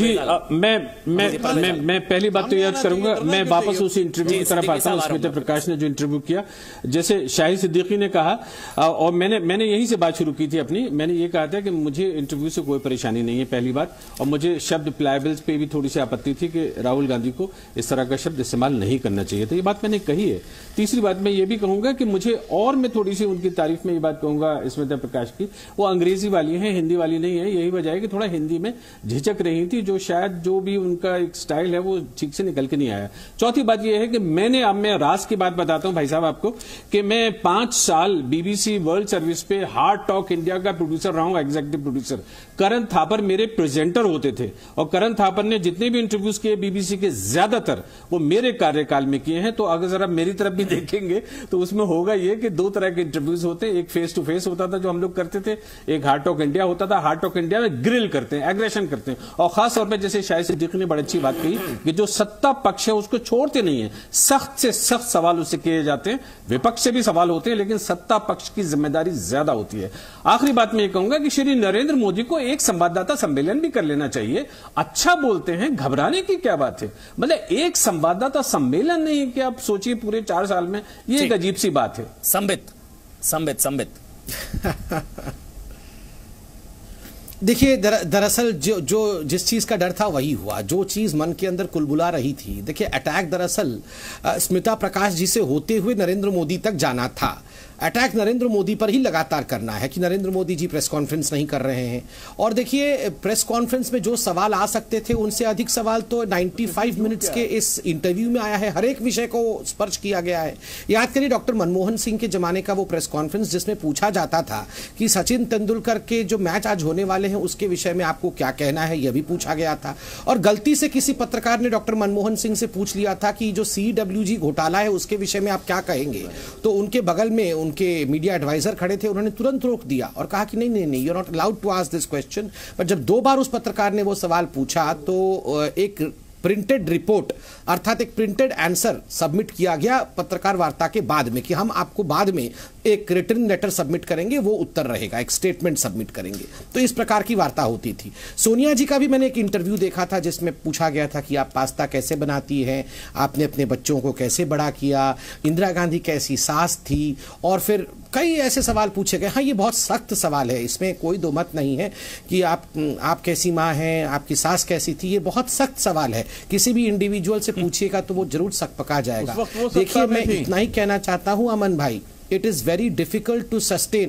मैं पहली बात तो याद करूंगा, मैं वापस उसी इंटरव्यू की तरफ आता हूं। स्मिता प्रकाश ने जो इंटरव्यू किया, जैसे शाहिद सिद्दीकी ने कहा, और मैंने यहीं से बात शुरू की थी अपनी। मैंने ये कहा था कि मुझे इंटरव्यू से कोई परेशानी नहीं है, पहली बात, और मुझे शब्द प्लायबल्स पे भी थोड़ी सी आपत्ति थी कि राहुल गांधी को इस तरह का शब्द इस्तेमाल नहीं करना चाहिए था, ये बात मैंने कही है। तीसरी बात मैं ये भी कहूंगा कि मुझे, और मैं थोड़ी सी उनकी तारीफ में ये बात कहूंगा स्मिता प्रकाश की, वो अंग्रेजी वाली है, हिंदी वाली नहीं है। यही वजह है कि थोड़ा हिंदी में झिझक रही थी, जो शायद जो भी उनका एक स्टाइल है वो ठीक से निकल के नहीं आया। चौथी बात यह है कि मैं राज की बात बताता हूं भाई साहब आपको, कि मैं 5 साल बीबीसी वर्ल्ड सर्विस पे हार्ड टॉक इंडिया का प्रोड्यूसर रहा हूं, एग्जीक्यूटिव प्रोड्यूसर। करण थापर मेरे प्रेजेंटर होते थे, और करण थापर ने जितने भी इंटरव्यूज किए बीबीसी के, ज्यादातर वो मेरे कार्यकाल में किए हैं। तो अगर जरा मेरी तरफ भी देखेंगे तो उसमें होगा ये कि 2 तरह के इंटरव्यूज होते हैं, एक फेस टू फेस होता था जो हम लोग करते थे, एक हार्ट टॉक इंडिया होता था। हार्ट टॉक इंडिया में ग्रिल करते हैं, एग्रेशन करते हैं, और खास तौर पे जैसे शाहिद सिद्दीकी ने बड़ी अच्छी बात कही कि जो सत्ता पक्ष है उसको छोड़ते नहीं है, सख्त से सख्त सवाल उससे किए जाते हैं। विपक्ष से भी सवाल होते हैं, लेकिन सत्ता पक्ष की जिम्मेदारी ज्यादा होती है। आखिरी बात मैं ये कहूंगा कि श्री नरेंद्र मोदी को एक संवाददाता सम्मेलन भी कर लेना चाहिए। अच्छा बोलते हैं, घबराने की क्या बात है? मतलब एक संवाददाता सम्मेलन नहीं कि आप सोचिए पूरे 4 साल में, ये एक अजीब सी बात है। संबित देखिए, दरअसल जो जिस चीज का डर था वही हुआ, जो चीज मन के अंदर कुलबुला रही थी। देखिए, अटैक दरअसल स्मिता प्रकाश जी से होते हुए नरेंद्र मोदी तक जाना था। अटैक नरेंद्र मोदी पर ही लगातार करना है कि नरेंद्र मोदी जी प्रेस कॉन्फ्रेंस नहीं कर रहे हैं। और देखिए, प्रेस कॉन्फ्रेंस में जो सवाल आ सकते थे उनसे अधिक सवाल तो 95 मिनट्स के इस इंटरव्यू में आया है। हर एक विषय को स्पर्श किया गया है। याद करिए डॉक्टर मनमोहन सिंह के जमाने का वो प्रेस कॉन्फ्रेंस जिसमें पूछा जाता था कि सचिन तेंदुलकर के जो मैच आज होने वाले हैं उसके विषय में आपको क्या कहना है, यह भी पूछा गया था। और गलती से किसी पत्रकार ने डॉक्टर मनमोहन सिंह से पूछ लिया था कि जो CWG घोटाला है उसके विषय में आप क्या कहेंगे, तो उनके बगल में उनके मीडिया एडवाइजर खड़े थे, उन्होंने तुरंत रोक दिया और कहा कि नहीं, you are not allowed to ask this question. पर जब 2 बार उस पत्रकार ने वो सवाल पूछा तो एक प्रिंटेड रिपोर्ट अर्थात एक प्रिंटेड आंसर सबमिट किया गया पत्रकार वार्ता के बाद में कि हम आपको बाद में एक रिटर्न लेटर सबमिट करेंगे, वो उत्तर रहेगा, एक स्टेटमेंट सबमिट करेंगे। तो इस प्रकार की वार्ता होती थी। सोनिया जी का भी मैंने एक इंटरव्यू देखा था जिसमें पूछा गया था कि आप पास्ता कैसे बनाती हैं, आपने अपने बच्चों को कैसे बड़ा किया, इंदिरा गांधी कैसी सास थी, और फिर कई ऐसे सवाल पूछे गए। हाँ, ये बहुत सख्त सवाल है, इसमें कोई दो मत नहीं है कि आप कैसी माँ हैं, आपकी सास कैसी थी, ये बहुत सख्त सवाल है। किसी भी इंडिविजुअल से पूछिएगा तो वो जरूर सकपका जाएगा। देखिए, मैं इतना ही कहना चाहता हूं अमन भाई, it is very difficult to sustain.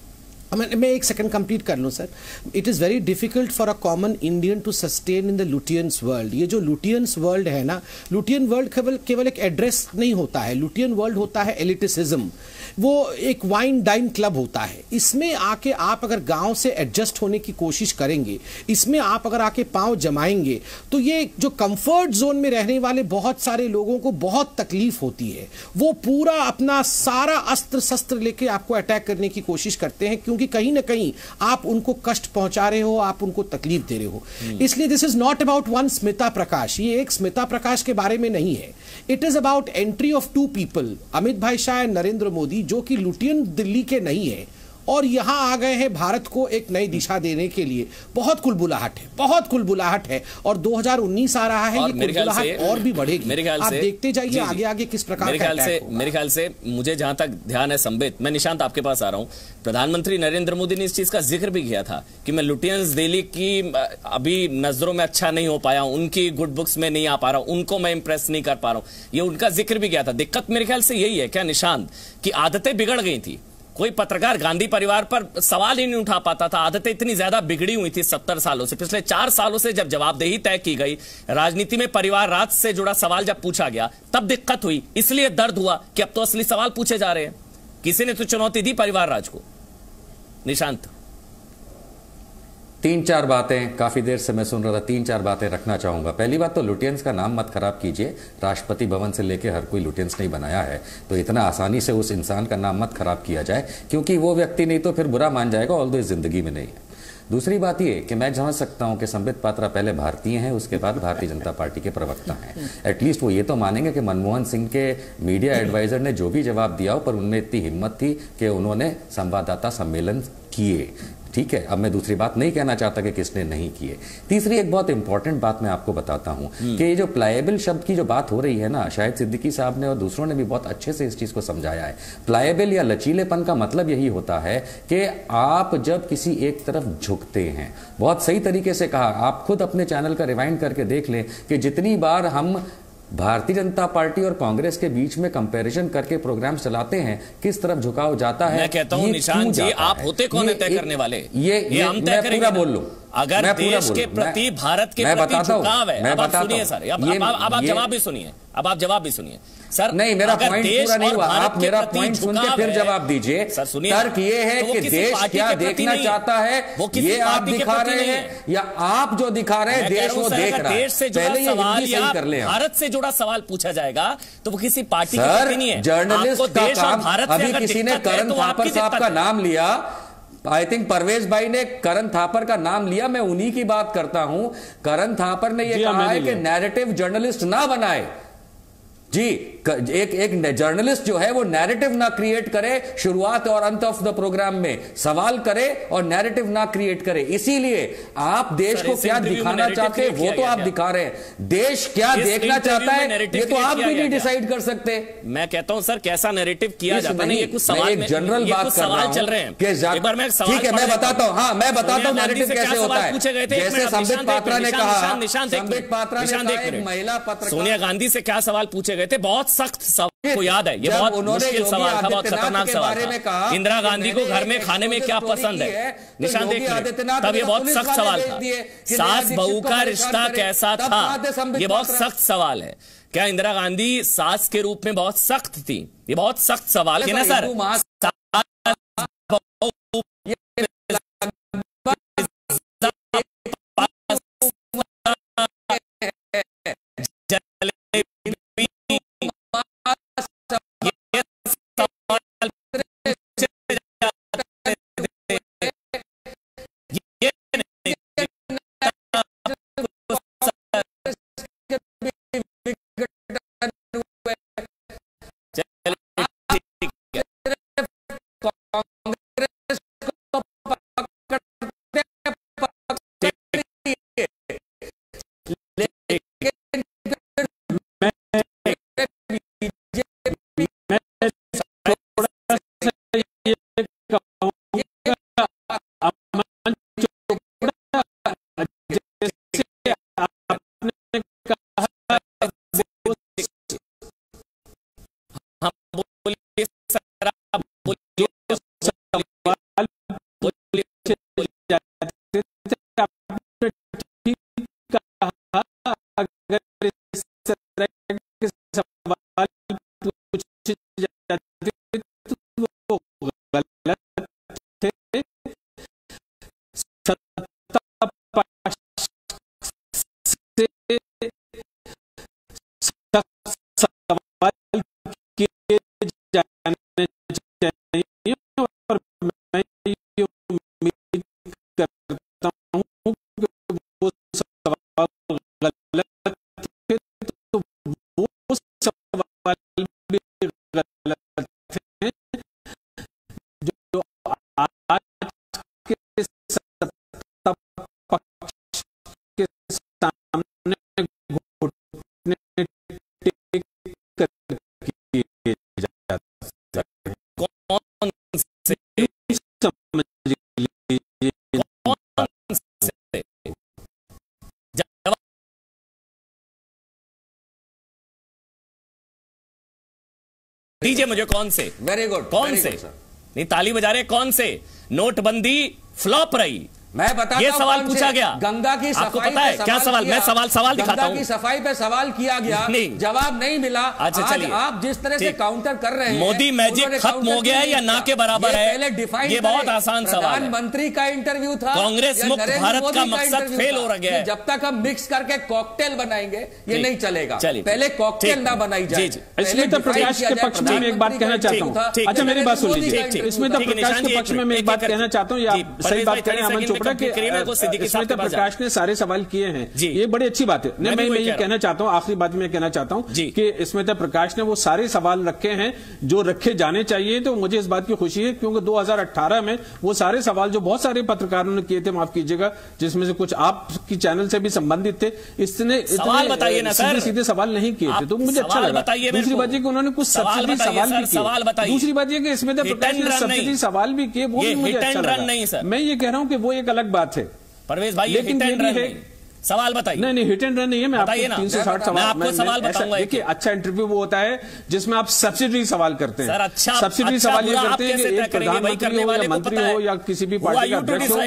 मैं एक सेकंड कंप्लीट कर लूं sir. It is very difficult for a common Indian to sustain in the Lutyens world. ये जो लुटियंस वर्ल्ड है ना, लुटियन वर्ल्ड केवल एक एड्रेस नहीं होता है, लुटियन वर्ल्ड होता है एलिटिसिज्म, वो एक वाइन डाइन क्लब होता है। इसमें आके आप अगर गांव से एडजस्ट होने की कोशिश करेंगे, इसमें आप अगर आके पांव जमाएंगे, तो ये जो कंफर्ट जोन में रहने वाले बहुत सारे लोगों को बहुत तकलीफ होती है। वो पूरा अपना सारा अस्त्र शस्त्र लेके आपको अटैक करने की कोशिश करते हैं, क्योंकि कहीं ना कहीं आप उनको कष्ट पहुंचा रहे हो, आप उनको तकलीफ दे रहे हो। इसलिए this is not about one Smita Prakash, ये एक स्मिता प्रकाश के बारे में नहीं है। It is about entry of two people, Amit भाई शाह एंड नरेंद्र मोदी, जो कि लुटियन दिल्ली के नहीं है और यहां आ गए हैं भारत को एक नई दिशा देने के लिए। बहुत कुलबुलाहट है, बहुत कुलबुलाहट है, और 2019 आ रहा है, ये कुलबुलाहट और भी बढ़ेगी। मेरे ख्याल आप से देखते जाइए आगे आगे किस प्रकार मेरे ख्याल से मुझे जहां तक ध्यान है संबित, मैं निशांत आपके पास आ रहा हूं, प्रधानमंत्री नरेंद्र मोदी ने इस चीज का जिक्र भी किया था कि मैं लुटियंस दिल्ली की अभी नजरों में अच्छा नहीं हो पाया, उनकी गुड बुक्स में नहीं आ पा रहा हूं, उनको मैं इंप्रेस नहीं कर पा रहा हूं, ये उनका जिक्र भी किया था। दिक्कत मेरे ख्याल से यही है क्या निशांत, कि आदतें बिगड़ गई थी। कोई पत्रकार गांधी परिवार पर सवाल ही नहीं उठा पाता था, आदतें इतनी ज्यादा बिगड़ी हुई थी 70 सालों से। पिछले 4 सालों से जब जवाबदेही तय की गई, राजनीति में परिवार राज से जुड़ा सवाल जब पूछा गया, तब दिक्कत हुई। इसलिए दर्द हुआ कि अब तो असली सवाल पूछे जा रहे हैं। किसी ने तो चुनौती दी परिवार राज को। निशांत, 3-4 बातें, काफी देर से मैं सुन रहा था, 3-4 बातें रखना चाहूंगा। पहली बात तो लुटियंस का नाम मत खराब कीजिए, राष्ट्रपति भवन से लेके हर कोई लुटियंस नहीं बनाया है, तो इतना आसानी से उस इंसान का नाम मत खराब किया जाए, क्योंकि वो व्यक्ति नहीं तो फिर बुरा मान जाएगा, ऑल्दो इस जिंदगी में नहीं है। दूसरी बात ये कि मैं समझ सकता हूं कि संबित पात्रा पहले भारतीय हैं, उसके बाद भारतीय जनता पार्टी के प्रवक्ता हैं। एटलीस्ट वो ये तो मानेंगे कि मनमोहन सिंह के मीडिया एडवाइजर ने जो भी जवाब दिया हो, पर उनमें इतनी हिम्मत थी कि उन्होंने संवाददाता सम्मेलन किए। ठीक है, अब मैं दूसरी बात नहीं कहना चाहता कि किसने नहीं किए। तीसरी एक बहुत इंपॉर्टेंट बात मैं आपको बताता हूं कि ये जो प्लाएबल शब्द की जो बात हो रही है ना, शायद सिद्दीकी साहब ने और दूसरों ने भी बहुत अच्छे से इस चीज को समझाया है। प्लाएबल या लचीलेपन का मतलब यही होता है कि आप जब किसी एक तरफ झुकते हैं, बहुत सही तरीके से कहा, आप खुद अपने चैनल का रिवाइंड करके देख लें कि जितनी बार हम भारतीय जनता पार्टी और कांग्रेस के बीच में कंपैरिजन करके प्रोग्राम चलाते हैं, किस तरफ झुकाव जाता है। मैं कहता हूं निशांत जी, आप होते कौन है तय करने वाले? ये हम तय करेंगे। पूरा बोल लूं, अगर देश के प्रति, भारत के प्रति झुकाव है। अब आप सुनिए सर, अब आप जवाब भी सुनिए, अब आप जवाब भी सुनिए सर। नहीं, मेरा पॉइंट पूरा नहीं हुआ, आप मेरा पॉइंट सुन के फिर जवाब दीजिए। सर सुनिए, तर्क ये है कि देश क्या देखना चाहता है, ये आप दिखा रहे हैं, या आप जो दिखा रहे हैं देश वो देख रहा है। देश से जुड़ा सवाल या भारत से जुड़ा सवाल पूछा जाएगा तो वो किसी पार्टी की प्रति नहीं है। जर्नलिस्ट का काम, अभी किसी ने करण थापर साहब का नाम लिया, आई थिंक परवेज भाई ने करण थापर का नाम लिया, मैं उन्हीं की बात करता हूं। करण थापर ने यह कहा है कि नैरेटिव जर्नलिस्ट ना बनाए जी, एक जर्नलिस्ट जो है वो नैरेटिव ना क्रिएट करे, शुरुआत और अंत ऑफ द प्रोग्राम में सवाल करे और नैरेटिव ना क्रिएट करे। इसीलिए आप देश को क्या दिखाना चाहते हैं वो तो आप दिखा रहे हैं, देश क्या देखना चाहता है ये तो आप भी नहीं डिसाइड कर सकते। मैं कहता हूं सर, कैसा नैरेटिव किया जाता नहीं, ये कुछ सवाल, एक जनरल बात कर रहा हूं चल रहे हैं। ठीक है, मैं बताता हूं, हाँ मैं बताता हूं नैरेटिव कैसे होता है। जैसे संबित पात्रा ने कहा, संबित पात्रा ने कहा एक महिला पत्रकार, सोनिया गांधी से क्या सवाल पूछे गए थे, बहुत सख्त सवाल को याद है, ये बहुत मुश्किल सवाल था, बहुत खतरनाक सवाल था। इंदिरा गांधी को घर में खाने में क्या पसंद है, निशान देख रहे, तब ये बहुत सख्त सवाल था। सास बहू का रिश्ता कैसा था, ये बहुत सख्त सवाल है। क्या इंदिरा गांधी सास के रूप में बहुत सख्त थी, ये बहुत सख्त सवाल है ना सर। दीजिए मुझे कौन से। Very good. कौन से? नहीं ताली बजा रहे, कौन से? नोटबंदी फ्लॉप रही, मैं बताता ये सवाल पूछा गया। गंगा की सफाई, आपको पता है क्या सवाल? मैं सवाल दिखाता हूं। गंगा की सफाई पे सवाल किया गया, जवाब नहीं मिला। अच्छा चलिए, आप जिस तरह से काउंटर कर रहे हैं, मोदी मैजिक खत्म हो गया है या ना के बराबर है? पहले डिफाइन, ये बहुत आसान सवाल है। प्रधानमंत्री का इंटरव्यू था, कांग्रेस मुक्त भारत का मकसद फेल हो गया है। जब तक हम मिक्स करके कॉकटेल बनाएंगे ये नहीं चलेगा, पहले कॉकटेल ना बनाई जाए। स्मिता प्रकाश के पक्ष में मैं एक बात कहना चाहता हूँ। अच्छा मेरी बात सुन लीजिए, स्मिता प्रकाश के पक्ष में मैं एक बात कहना चाहता हूँ, आप सही बात करें अमन चोपड़ा के स्मिता प्रकाश ने सारे सवाल किए हैं, ये बड़ी अच्छी बात है। मैं ये कहना चाहता हूं, आखिरी बात में कहना चाहता हूं कि स्मिता प्रकाश ने वो सारे सवाल रखे हैं जो रखे जाने चाहिए। तो मुझे इस बात की खुशी है क्योंकि 2018 में वो सारे सवाल जो बहुत सारे पत्रकारों ने किए थे, माफ कीजिएगा, जिसमें से कुछ आपकी चैनल से भी संबंधित थे, इसने सीधे सवाल नहीं किए थे, तो मुझे अच्छा लगा। दूसरी बात यह कि उन्होंने कुछ सब्सिडी सवाल भी किए। दूसरी बात यह कि स्मिता प्रकाश ने सब्सिडी सवाल भी किए, वो भी मुझे अच्छा लगा। मैं ये कह रहा हूं कि वो एक अलग बात है परवेज भाई, लेकिन हिट एंड रन है। सवाल बताइए। नहीं हिट एंड रन नहीं है, मैं आपको 360 सवाल बताऊंगा। देखिए अच्छा इंटरव्यू वो होता है जिसमें आप सब्सिडी सवाल करते हैं। सर अच्छा सब्सिडी सवाल ये करते हैं कि एक प्रधानमंत्री हो या मंत्री हो या किसी भी पार्टी का अध्यक्ष हो,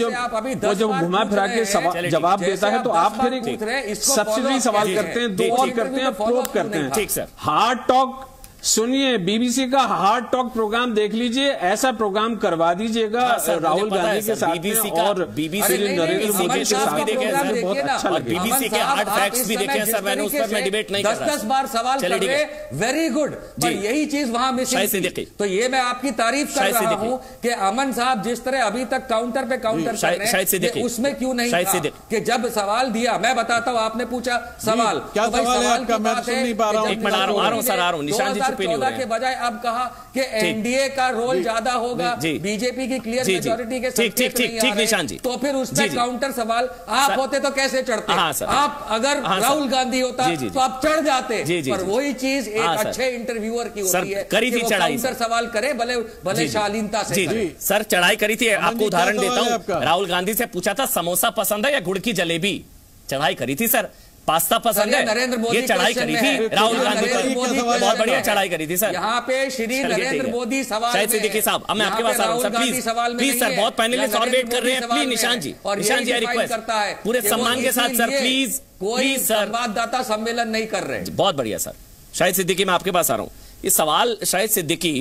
वो जब घुमा फिरा के जवाब देता है तो आप फिर एक सब्सिडी सवाल करते हैं, दो और करते हैं, प्रोब करते हैं। ठीक सर, हार्ड टॉक सुनिए, बीबीसी का हार्ड टॉक प्रोग्राम देख लीजिए, ऐसा प्रोग्राम करवा दीजिएगा राहुल गांधी के साथ में और बीबीसी नरेंद्र मोदी के साथ में, बहुत अच्छा लगेगा। बीबीसी के हार्ड फैक्ट्स भी देखे सर, मैंने उस पर मैं डिबेट नहीं कर रहा। 10 बार सवाल कर रहे, वेरी गुड, पर यही चीज वहां मिसिंग थी। तो ये मैं आपकी तारीफ कर रहा हूं कि अमन साहब जिस तरह अभी तक काउंटर पे काउंटर कर रहे हैं, उसमें क्यों नहीं था कि जब सवाल दिया, मैं बताता हूं, आपने पूछा सवाल, क्या सवाल है आपका? मैं सुन नहीं पा रहा हूं। एक मिनट आ रहा हूं सर, आ रहा हूं। निशान जी 14 के बजाय अब कहा कि एनडीए का रोल ज्यादा होगा, बीजेपी की क्लियर मेजॉरिटी के ठीक निशान जी, तो फिर उस पर काउंटर सवाल आप होते तो कैसे चढ़ते? आप अगर राहुल गांधी होता तो आप चढ़ जाते, पर वही चीज एक अच्छे इंटरव्यूअर की होती है, करी थी चढ़ाई, काउंटर सवाल करे, भले शालीनता से। सर चढ़ाई करी थी, आपको उदाहरण देता हूं। राहुल गांधी से पूछा था समोसा पसंद है या गुड़ की जलेबी, चढ़ाई करी थी सर। पास्ता पसंद है, नरेंद्र मोदी, ये चढ़ाई करी थी राहुल गांधी पर, बहुत बढ़िया चढ़ाई करी थी सर। यहाँ पे श्री नरेंद्र मोदी सवाल शायद सिद्दीकी साहब, अब मैं आपके पास आ रहा हूँ सर, प्लीज सर, बहुत पैनलिस्ट और वेट कर रहे हैं, प्लीज निशान जी रिक्वेस्ट पूरे सम्मान के साथ सर, प्लीज प्लीज सर, संवाददाता सम्मेलन नहीं कर रहे। बहुत बढ़िया सर, शायद सिद्दीकी मैं आपके पास आ रहा हूँ। ये सवाल शायद सिद्दीकी,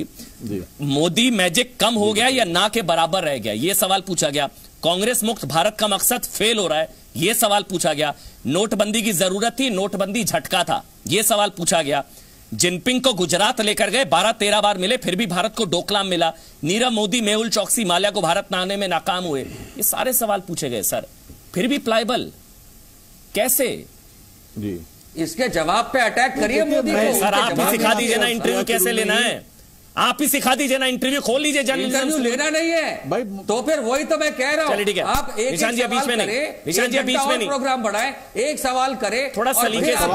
मोदी मैजिक कम हो गया या ना के बराबर रह गया, ये सवाल पूछा गया। कांग्रेस मुक्त भारत का मकसद फेल हो रहा है, यह सवाल पूछा गया। नोटबंदी की जरूरत थी, नोटबंदी झटका था, यह सवाल पूछा गया। जिनपिंग को गुजरात लेकर गए, 12-13 बार मिले, फिर भी भारत को डोकलाम मिला। नीरव मोदी, मेहुल चौकसी, माल्या को भारत लाने में नाकाम हुए, ये सारे सवाल पूछे गए सर, फिर भी प्लायबल कैसे? जी इसके जवाब पे अटैक करिए मोदी को। सर आप ही सिखा दीजिए ना इंटरव्यू कैसे लेना है, आप ही सिखा दीजिए ना, इंटरव्यू खोल लीजिए। इंटरव्यू लेना नहीं है भाई, तो फिर वही तो मैं कह रहा हूं। ठीक है, आप एक निशान जी बीच में नहीं, निशान जी बीच में नहीं, प्रोग्राम बढ़ाए, एक सवाल करे, थोड़ा सलीके से।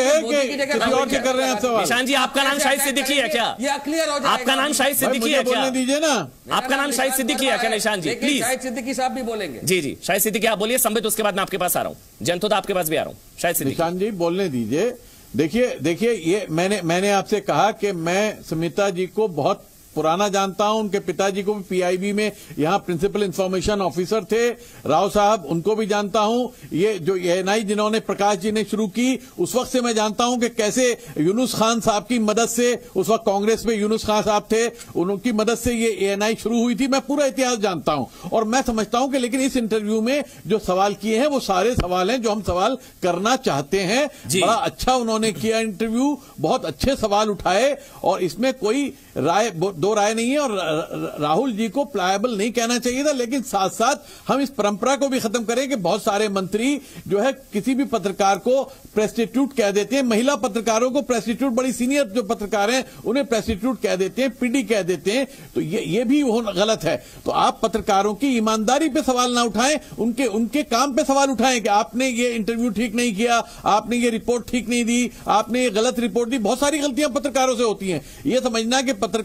कर रहे हैं सवाल। निशान जी आपका नाम शाहिद सिद्दीकी है क्या? ये क्लियर हो जाएगा। आपका नाम शाहिद सिद्दीकी है क्या? दीजिए ना, आपका नाम शाहिद सिद्दीकी है क्या निशान जी? प्लीज शाहिद सिद्दीकी साहब भी बोलेंगे। जी शाहिद सिद्दीकी आप बोलिए, संबित उसके बाद मैं आपके पास आ रहा हूँ, जयंत आपके पास भी आ रहा हूँ। शाहिद सिद्दीकी निशान जी बोलने दीजिए। देखिए ये मैंने आपसे कहा कि मैं स्मिता जी को बहुत पुराना जानता हूं, उनके पिताजी को भी पीआईबी में यहां प्रिंसिपल इंफॉर्मेशन ऑफिसर थे, राव साहब उनको भी जानता हूं। ये जो एएनआई जिन्होंने प्रकाश जी ने शुरू की, उस वक्त से मैं जानता हूं कि कैसे यूनुस खान साहब की मदद से, उस वक्त कांग्रेस में यूनुस खान साहब थे, उनकी मदद से ये एएनआई शुरू हुई थी। मैं पूरा इतिहास जानता हूं और मैं समझता हूं कि लेकिन इस इंटरव्यू में जो सवाल किए हैं वो सारे सवाल हैं जो हम सवाल करना चाहते हैं। बड़ा अच्छा उन्होंने किया इंटरव्यू, बहुत अच्छे सवाल उठाए और इसमें कोई दो राय नहीं है। और राहुल जी को प्लायबल नहीं कहना चाहिए था, लेकिन साथ साथ हम इस परंपरा को भी खत्म करें कि बहुत सारे मंत्री जो है किसी भी पत्रकार को प्रेस्टिट्यूट कह देते हैं। महिला पत्रकारों को प्रेस्टिट्यूट, बड़ी सीनियर जो पत्रकार हैं उन्हें प्रेस्टिट्यूट कह देते हैं, पीडी कह देते हैं, तो ये भी गलत है। तो आप पत्रकारों की ईमानदारी पे सवाल ना उठाएं, उनके काम पे सवाल उठाएं कि आपने ये इंटरव्यू ठीक नहीं किया, आपने ये रिपोर्ट ठीक नहीं दी, आपने ये गलत रिपोर्ट दी। बहुत सारी गलतियां पत्रकारों से होती हैं। ये समझना कि पत्रकार जो है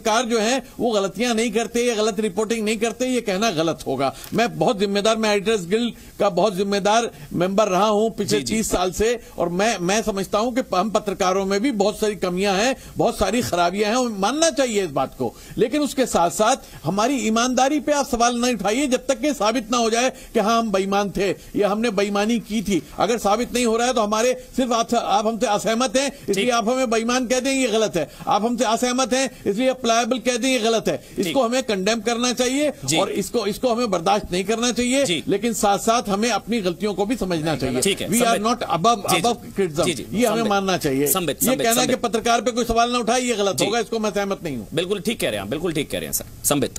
हैं वो गलतियां नहीं करते या गलत रिपोर्टिंग नहीं करते, ये कहना गलत होगा। मैं बहुत जिम्मेदार, मैं एडिटर्स गिल्ड का बहुत जिम्मेदार मेंबर रहा हूं पिछले 30 साल से, और मैं समझता हूं कि हम पत्रकारों में भी बहुत सारी कमियां हैं, बहुत सारी खराबियां हैं, और मानना चाहिए इस बात को। लेकिन उसके साथ साथ हमारी ईमानदारी पे आप सवाल नहीं उठाइए जब तक कि साबित ना हो जाए कि हाँ हम बेईमान थे या हमने बेईमानी की थी। अगर साबित नहीं हो रहा है तो हमारे सिर्फ आप हमसे असहमत हैं इसलिए आप हमें बेईमान कह दें, ये गलत है। आप हमसे असहमत हैं इसलिए प्लायबल कह दें, ये गलत है। इसको हमें कंडेम करना चाहिए और इसको हमें बर्दाश्त नहीं करना चाहिए, लेकिन साथ साथ हमें अपनी गलतियों को भी समझना चाहिए। We are not above criticism, ये हमें मानना चाहिए। ये कहना कि पत्रकार पे कोई सवाल ना उठाए ये गलत होगा, इसको मैं सहमत नहीं हूं। बिल्कुल ठीक कह रहे हैं, बिल्कुल ठीक कह रहे हैं सर। संबित,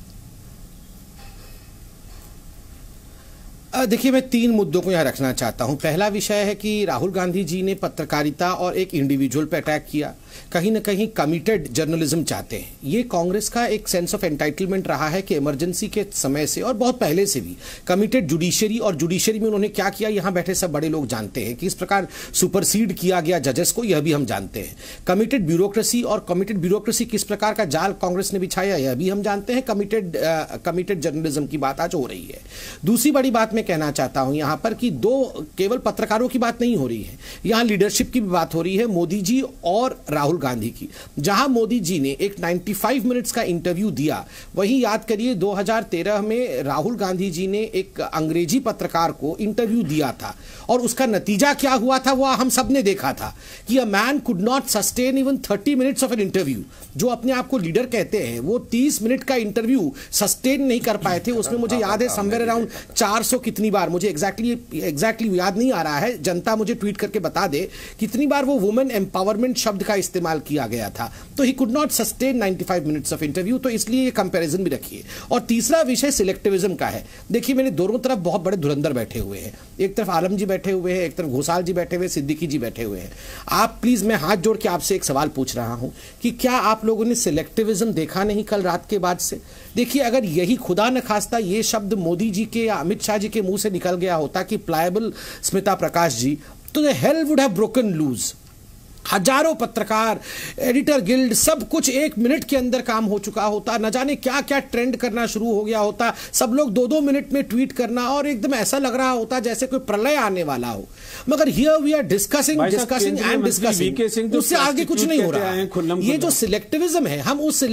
देखिए मैं 3 मुद्दों को यहां रखना चाहता हूं। पहला विषय है कि राहुल गांधी जी ने पत्रकारिता और एक इंडिविजुअल पर अटैक किया, कहीं ना कहीं कमिटेड जर्नलिज्म चाहते हैं। ये कांग्रेस का एक सेंस ऑफ एंटाइटलमेंट रहा है कि इमरजेंसी के समय से और बहुत पहले से भी कमिटेड जुडिशरी, और जुडिशरी में उन्होंने क्या किया यहां बैठे सब बड़े लोग जानते हैं, किस प्रकार सुपरसीड किया गया जजेस को, यह भी हम जानते हैं। कमिटेड ब्यूरोक्रेसी, और कमिटेड ब्यूरोक्रेसी किस प्रकार का जाल कांग्रेस ने बिछाया यह भी हम जानते हैं। कमिटेड जर्नलिज्म की बात आज हो रही है। दूसरी बड़ी बात मैं कहना चाहता हूं यहां पर कि केवल पत्रकारों की बात नहीं हो रही है, यहां लीडरशिप की भी बात हो रही है, मोदी जी और राहुल गांधी की। जहां मोदी जी ने एक 95 मिनट्स का इंटरव्यू दिया, वहीं याद करिए 2013 में राहुल गांधी जी ने एक अंग्रेजी पत्रकार को इंटरव्यू दिया था, और उसका नतीजा क्या हुआ था वो हम सब ने देखा था कि a man could not sustain even 30 minutes of an interview. जो अपने आप को लीडर कहते हैं वो 30 मिनट का इंटरव्यू सस्टेन नहीं कर पाए थे। उसमें मुझे याद है समवेयर अराउंड 400 कितनी बार, मुझे एग्जैक्टली याद नहीं आ रहा है, जनता मुझे ट्वीट करके बता दे कितनी बार वो वुमेन एम्पावरमेंट शब्द का इस्तेमाल किया गया था। तो he could not sustain 95 minutes of interview, तो इसलिए ये कंपैरिजन भी रखिए। और तीसरा विषय सिलेक्टिविज्म का है। देखिए मैंने दोनों तरफ बहुत बड़े धुरंधर बैठे हुए हैं, एक तरफ आलम जी बैठे हुए हैं, एक तरफ घोषाल जी बैठे हुए, सिद्दीकी जी बैठे हुए हैं। आप प्लीज, मैं हाथ जोड़ के आपसे एक सवाल पूछ रहा हूं कि क्या आप लोगों ने सिलेक्टिविज्म देखा नहीं कल रात के बाद से? देखिए अगर यही खुदा न खास्ता ये शब्द मोदी जी के या अमित शाह जी के मुंह से निकल गया होता कि प्लायबल स्मिता प्रकाश जी, तो the hell would have broken loose. हजारों पत्रकार, एडिटर गिल्ड, सब कुछ 1 मिनट के अंदर काम हो चुका होता, न जाने क्या क्या ट्रेंड करना शुरू हो गया होता, सब लोग 2-2 मिनट में ट्वीट करना, और एकदम ऐसा लग रहा होता जैसे कोई प्रलय आने वाला हो। मगर here we are discussing and discussing, उससे आगे कुछ नहीं हो रहा है। ये जो सिलेक्टिविज्म है, हम उस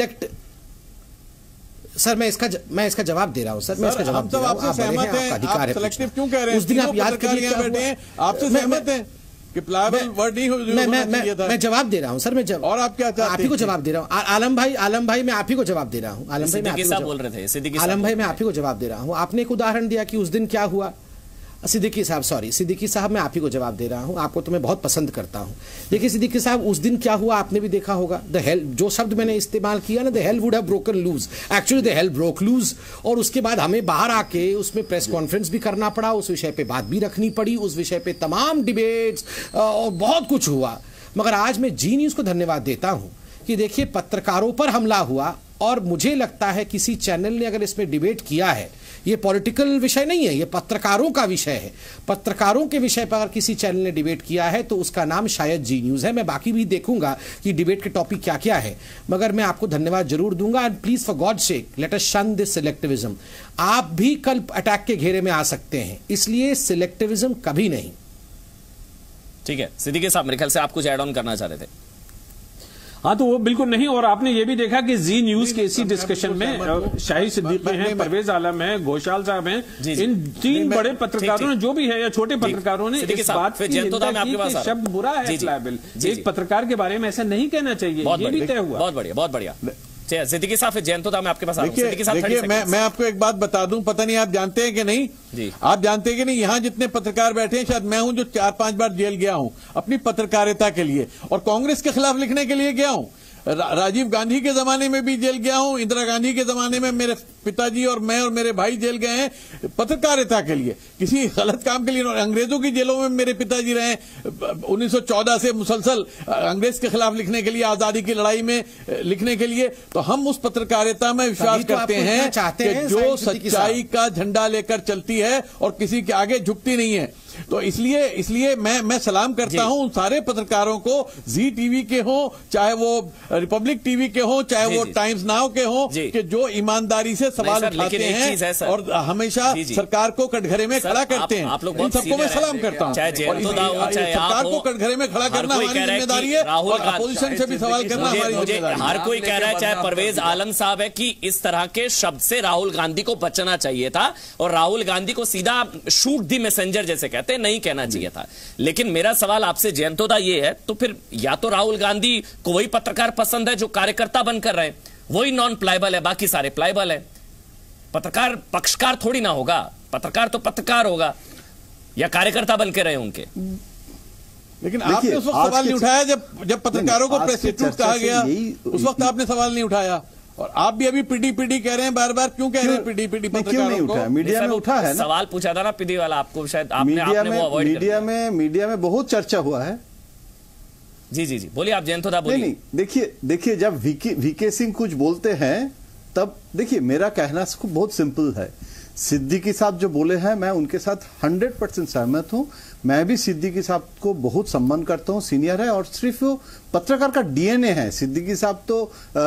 सर मैं इसका जवाब दे रहा हूं सर, मैं इसका जवाब दे रहा हूं। आप सहमत हैं? आप सिलेक्टिव क्यों कह रहे हैं? उस दिन आप याद करिए आपसे सहमत हैं कि प्लायबल वर्ड नहीं मैं जवाब दे रहा हूं सर, और आप क्या चाहते हैं? आप ही को जवाब दे रहा हूं। आलम भाई मैं आप ही को जवाब दे रहा हूं। आलम भाई मैं आप ही को जवाब दे रहा हूं। आपने एक उदाहरण दिया कि उस दिन क्या हुआ। सिद्दीकी साहब मैं आप ही को जवाब दे रहा हूं, आपको तो मैं बहुत पसंद करता हूं। देखिए सिद्दीकी साहब, उस दिन क्या हुआ आपने भी देखा होगा। द हेल, जो शब्द मैंने इस्तेमाल किया ना, the hell would have broken loose, actually the hell broke loose. और उसके बाद हमें बाहर आके उसमें प्रेस कॉन्फ्रेंस भी करना पड़ा, उस विषय पे बात भी रखनी पड़ी, उस विषय पे तमाम डिबेट्स और बहुत कुछ हुआ। मगर आज मैं जी न्यूज को धन्यवाद देता हूं कि देखिए पत्रकारों पर हमला हुआ, और मुझे लगता है किसी चैनल ने अगर इसमें डिबेट किया है, ये पॉलिटिकल विषय नहीं है, ये पत्रकारों का विषय है। पत्रकारों के विषय पर अगर किसी चैनल ने डिबेट किया है तो उसका नाम शायद जी न्यूज है। मैं बाकी भी देखूंगा कि डिबेट के टॉपिक क्या क्या है, मगर मैं आपको धन्यवाद जरूर दूंगा। And please for God sake let us shun this सिलेक्टिविज्म। आप भी कल अटैक के घेरे में आ सकते हैं, इसलिए सिलेक्टिविज्म कभी नहीं। ठीक है सिद्दीकी साहब, मेरे ख्याल से आप कुछ ऐड ऑन करना चाह रहे थे। हाँ तो वो बिल्कुल नहीं। और आपने ये भी देखा कि जी न्यूज के इसी डिस्कशन में शाहिद सिद्दीकी हैं, परवेज आलम है, घोषाल साहब हैं, इन 3 बड़े पत्रकारों ने जो भी है या छोटे पत्रकारों ने इस बात की निंदा की कि शब्द बुरा है प्लायबल। एक पत्रकार के बारे में ऐसा नहीं कहना चाहिए, ये भी तय हुआ। बहुत बढ़िया। सिद्दीकी साहब, जयंत मैं आपके पास आ रहा हूं। देखिए मैं आपको एक बात बता दूं, पता नहीं आप जानते हैं कि नहीं जी। आप जानते हैं कि नहीं, यहां जितने पत्रकार बैठे हैं शायद मैं हूं जो 4-5 बार जेल गया हूं अपनी पत्रकारिता के लिए, और कांग्रेस के खिलाफ लिखने के लिए गया हूं। राजीव गांधी के जमाने में भी जेल गया हूं, इंदिरा गांधी के जमाने में मेरे पिताजी और मैं और मेरे भाई जेल गए हैं पत्रकारिता के लिए, किसी गलत काम के लिए। अंग्रेजों की जेलों में मेरे पिताजी रहे 1914 से मुसलसल अंग्रेज के खिलाफ लिखने के लिए, आजादी की लड़ाई में लिखने के लिए। तो हम उस पत्रकारिता में विश्वास करते हैं कि जो सच्चाई का झंडा लेकर चलती है और किसी के आगे झुकती नहीं है। तो इसलिए मैं सलाम करता हूं उन सारे पत्रकारों को, जी टीवी के हों, चाहे वो रिपब्लिक टीवी के हों, चाहे वो टाइम्स नाउ के हों, कि जो ईमानदारी से सवाल उठाते हैं और हमेशा सरकार को कटघरे में खड़ा करते हैं। इन सबको मैं सलाम करता हूं। सरकार को कटघरे में खड़ा करना हमारी जिम्मेदारी है और अपोजिशन से भी सवाल करना हमारी जिम्मेदारी है। हर कोई कह रहा है, चाहे परवेज आलम साहब है, कि इस तरह के शब्द से राहुल गांधी को बचना चाहिए था और राहुल गांधी को सीधा शूट दी मैसेंजर जैसे कहते हैं नहीं कहना चाहिए था। लेकिन मेरा सवाल आपसे जयंतोदा ये है, तो फिर या तो राहुल गांधी को वही पत्रकार पसंद है जो कार्यकर्ता बनकर रहे, वही नॉन प्लायबल है, बाकी सारे प्लायबल है। पत्रकार पक्षकार थोड़ी ना होगा, पत्रकार तो पत्रकार होगा या कार्यकर्ता बनकर रहे उनके। लेकिन आपने उस वक्त सवाल नहीं उठाया जब पत्रकारों को प्रेस्टिट्यूट कहा गया, उस वक्त आपने सवाल नहीं उठाया। और आप भी अभी पीडी कह रहे हैं बार बार, क्यों कह रहे हैं पीडी पत्रकारों को? मीडिया में उठा है ना, सवाल पूछा था ना पीडी वाला, आपको शायद मीडिया में बहुत चर्चा हुआ है। जी बोलिए आप जयंतोदा बोलिए। नहीं, देखिए जब वीके सिंह कुछ बोलते हैं तब देखिए मेरा कहना बहुत सिंपल है। सिद्दीकी साहब जो बोले हैं मैं उनके साथ 100% सहमत हूं। मैं भी सिद्दीकी साहब को बहुत सम्मान करता हूं, सीनियर है और सिर्फ वो पत्रकार का डीएनए है। सिद्दीकी साहब तो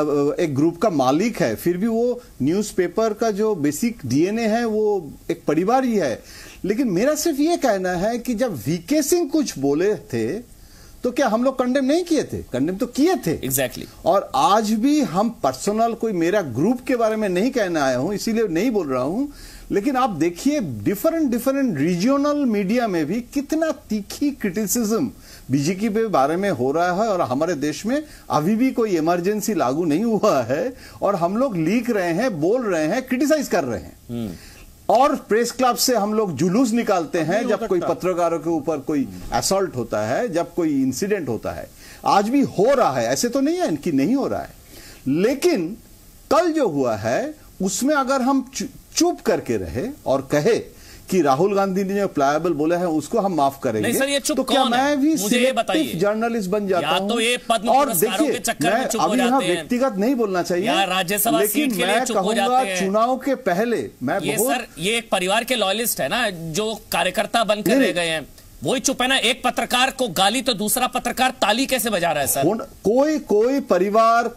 एक ग्रुप का मालिक है, फिर भी वो न्यूज़पेपर का जो बेसिक डीएनए है वो एक परिवार ही है। लेकिन मेरा सिर्फ ये कहना है कि जब वीके सिंह कुछ बोले थे तो क्या हम लोग कंडेम नहीं किए थे? कंडेम तो किए थे एग्जैक्टली। और आज भी हम पर्सनल कोई मेरा ग्रुप के बारे में नहीं कहने आया हूं, इसीलिए नहीं बोल रहा हूं। लेकिन आप देखिए डिफरेंट रीजनल मीडिया में भी कितना तीखी क्रिटिसिज्म बीजेपी के बारे में हो रहा है। और हमारे देश में अभी भी कोई इमरजेंसी लागू नहीं हुआ है और हम लोग लिख रहे हैं, बोल रहे हैं, क्रिटिसाइज कर रहे हैं। और प्रेस क्लब से हम लोग जुलूस निकालते हैं जब कोई पत्रकारों के ऊपर कोई असॉल्ट होता है, जब कोई इंसिडेंट होता है। आज भी हो रहा है, ऐसे तो नहीं है कि नहीं हो रहा है। लेकिन कल जो हुआ है उसमें अगर हम चुप करके रहे और कहे कि राहुल गांधी ने जो प्लायबल बोले हैं उसको हम माफ करेंगे, नहीं सर, ये चुप तो क्या मैं भी सिलेक्टिव जर्नलिस्ट बन जाता हूं? तो ये पद्म और पुरस्कारों के देखिए चक्कर में चुप हो अभी यहाँ जाते हैं। व्यक्तिगत नहीं बोलना चाहिए, राज्यसभा लेकिन मैं कहूंगा चुनाव के पहले मैं ये एक परिवार के लॉयलिस्ट है ना, जो कार्यकर्ता बनकर रह गए हैं, वही चुप है ना। एक पत्रकार को गाली तो दूसरा पत्रकार ताली कैसे बजा रहा है सर? कोई परिवार,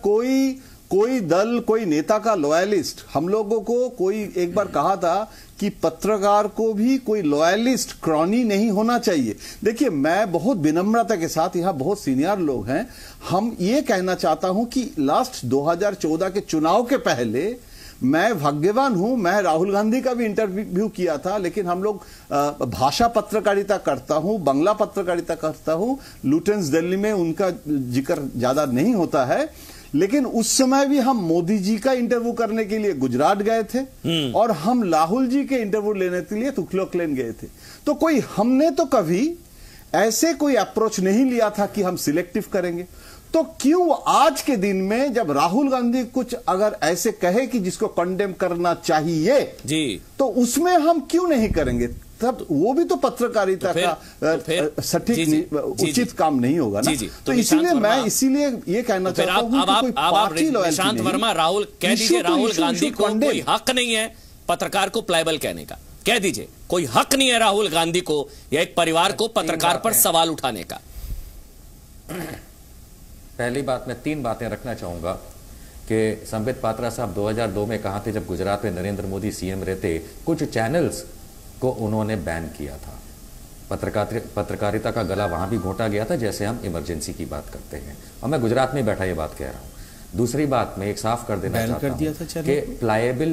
कोई दल, कोई नेता का लॉयलिस्ट, हम लोगों को कोई एक बार कहा था कि पत्रकार को भी कोई लॉयलिस्ट क्रॉनी नहीं होना चाहिए। देखिए मैं बहुत विनम्रता के साथ, यहाँ बहुत सीनियर लोग हैं, हम ये कहना चाहता हूं कि लास्ट 2014 के चुनाव के पहले मैं भाग्यवान हूं, मैं राहुल गांधी का भी इंटरव्यू किया था। लेकिन हम लोग भाषा पत्रकारिता करता हूं, बांग्ला पत्रकारिता करता हूं, लुटेंस दिल्ली में उनका जिक्र ज्यादा नहीं होता है। लेकिन उस समय भी हम मोदी जी का इंटरव्यू करने के लिए गुजरात गए थे और हम राहुल जी के इंटरव्यू लेने के लिए तुगलक लेन गए थे। तो हमने तो कभी ऐसे कोई अप्रोच नहीं लिया था कि हम सिलेक्टिव करेंगे। तो क्यों आज के दिन में जब राहुल गांधी कुछ अगर ऐसे कहे कि जिसको कंडेम करना चाहिए जी, तो उसमें हम क्यों नहीं करेंगे? तब वो भी तो पत्रकारिता का सटीक उचित काम नहीं होगा ना। तो इसीलिए ये कहना चाहता हूं कि पार्टी निशांत वर्मा, राहुल कह दीजिए, राहुल गांधी को कोई हक नहीं है पत्रकार को प्लायबल कहने का। कह दीजिए कोई हक नहीं है राहुल गांधी को या एक परिवार को पत्रकार पर सवाल उठाने का। पहली बात, मैं 3 बातें रखना चाहूंगा कि संबित पात्रा साहब 2002 में कहा थे जब गुजरात में नरेंद्र मोदी सीएम रहते, कुछ चैनल्स को उन्होंने बैन किया था। पत्रकारिता का गला वहां भी घोटा गया था जैसे हम इमरजेंसी की बात करते हैं, और मैं गुजरात में बैठा ये बात कह रहा हूं। दूसरी बात मैं एक साफ कर देना चाहता हूं कि प्लायबल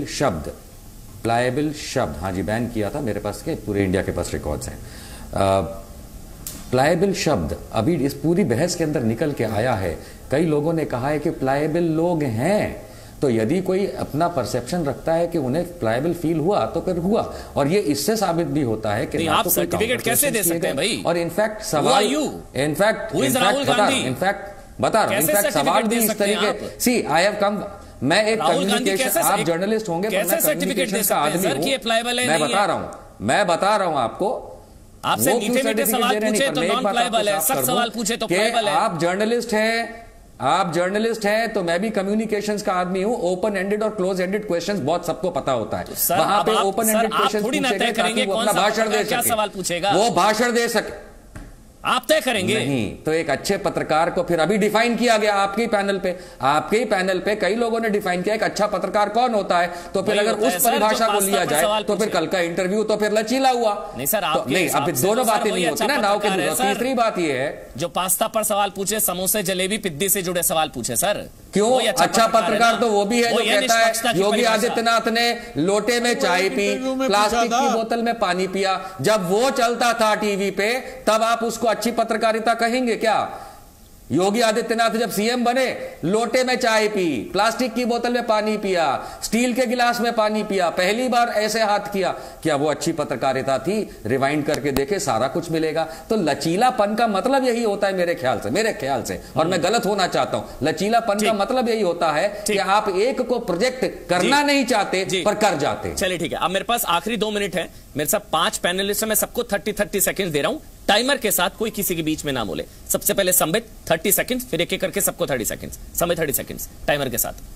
शब्द हाँ जी बैन किया था, मेरे पास के पूरे इंडिया के पास रिकॉर्ड्स हैं। प्लायबल शब्द अभी इस पूरी बहस के अंदर निकल के आया है। कई लोगों ने कहा है कि प्लायबल लोग हैं, तो यदि कोई अपना परसेप्शन रखता है कि उन्हें प्लायबल फील हुआ तो फिर हुआ, और ये इससे साबित भी होता है कि आप सर्टिफिकेट कैसे दे सकते हैं भाई? और इनफैक्ट सवाल इनफैक्ट बता रहा हूं, इनफैक्ट सवाल भी इस तरीके सी आई हैव कम, मैं एक कम्युनिकेशन, आप जर्नलिस्ट होंगे, कम्युनिकेशन का आदमी हूं, मैं बता रहा हूं आपको। आपसे मीठे सवाल पूछे तो नॉन प्लायबल है, सख्त सवाल पूछे तो प्लायबल है। आप जर्नलिस्ट हैं, आप जर्नलिस्ट हैं तो मैं भी कम्युनिकेशंस का आदमी हूं। ओपन एंडेड और क्लोज एंडेड क्वेश्चंस बहुत सबको पता होता है। वहां पे ओपन एंडेड क्वेश्चंस पूछेंगे ताकि वो अपना भाषण दे सके, सवाल पूछेगा वो भाषण दे सके। आप तय करेंगे? नहीं, तो एक अच्छे पत्रकार को फिर अभी डिफाइन किया गया आपके ही पैनल पे कई लोगों ने डिफाइन किया एक अच्छा पत्रकार कौन होता है। तो फिर अगर उस परिभाषा को लिया जाए तो फिर कल का इंटरव्यू तो फिर लचीला हुआ। नहीं सर, नहीं, अब दोनों बातें नहीं होती ना नाव के दूर। तीसरी बात यह है जो पास्ता पर सवाल पूछे, समोसे जलेबी पिद्दी से जुड़े सवाल पूछे सर, क्यों? अच्छा पत्रकार तो वो भी है जो कहता है योगी आदित्यनाथ ने लोटे में चाय पी, प्लास्टिक की बोतल में पानी पिया। जब वो चलता था टीवी पे तब आप उसको अच्छी पत्रकारिता कहेंगे क्या? योगी आदित्यनाथ जब सीएम बने, लोटे में चाय पी, प्लास्टिक की बोतल में पानी पिया, स्टील के गिलास में पानी पिया, पहली बार ऐसे हाथ किया, क्या वो अच्छी पत्रकारिता थी? रिवाइंड करके देखे, सारा कुछ मिलेगा। तो लचीलापन का मतलब यही होता है मेरे ख्याल से, और मैं गलत होना चाहता हूं। लचीलापन का मतलब यही होता है कि आप एक को प्रोजेक्ट करना नहीं चाहते पर कर जाते। चलिए ठीक है, अब मेरे पास आखिरी 2 मिनट है। मेरे साथ 5 पैनलिस्ट है, मैं सबको 30 सेकंड दे रहा हूं टाइमर के साथ, कोई किसी के बीच में ना बोले। सबसे पहले संबित 30 सेकंड्स, फिर एक एक करके सबको 30 सेकंड्स। संबित 30 सेकंड्स टाइमर के साथ।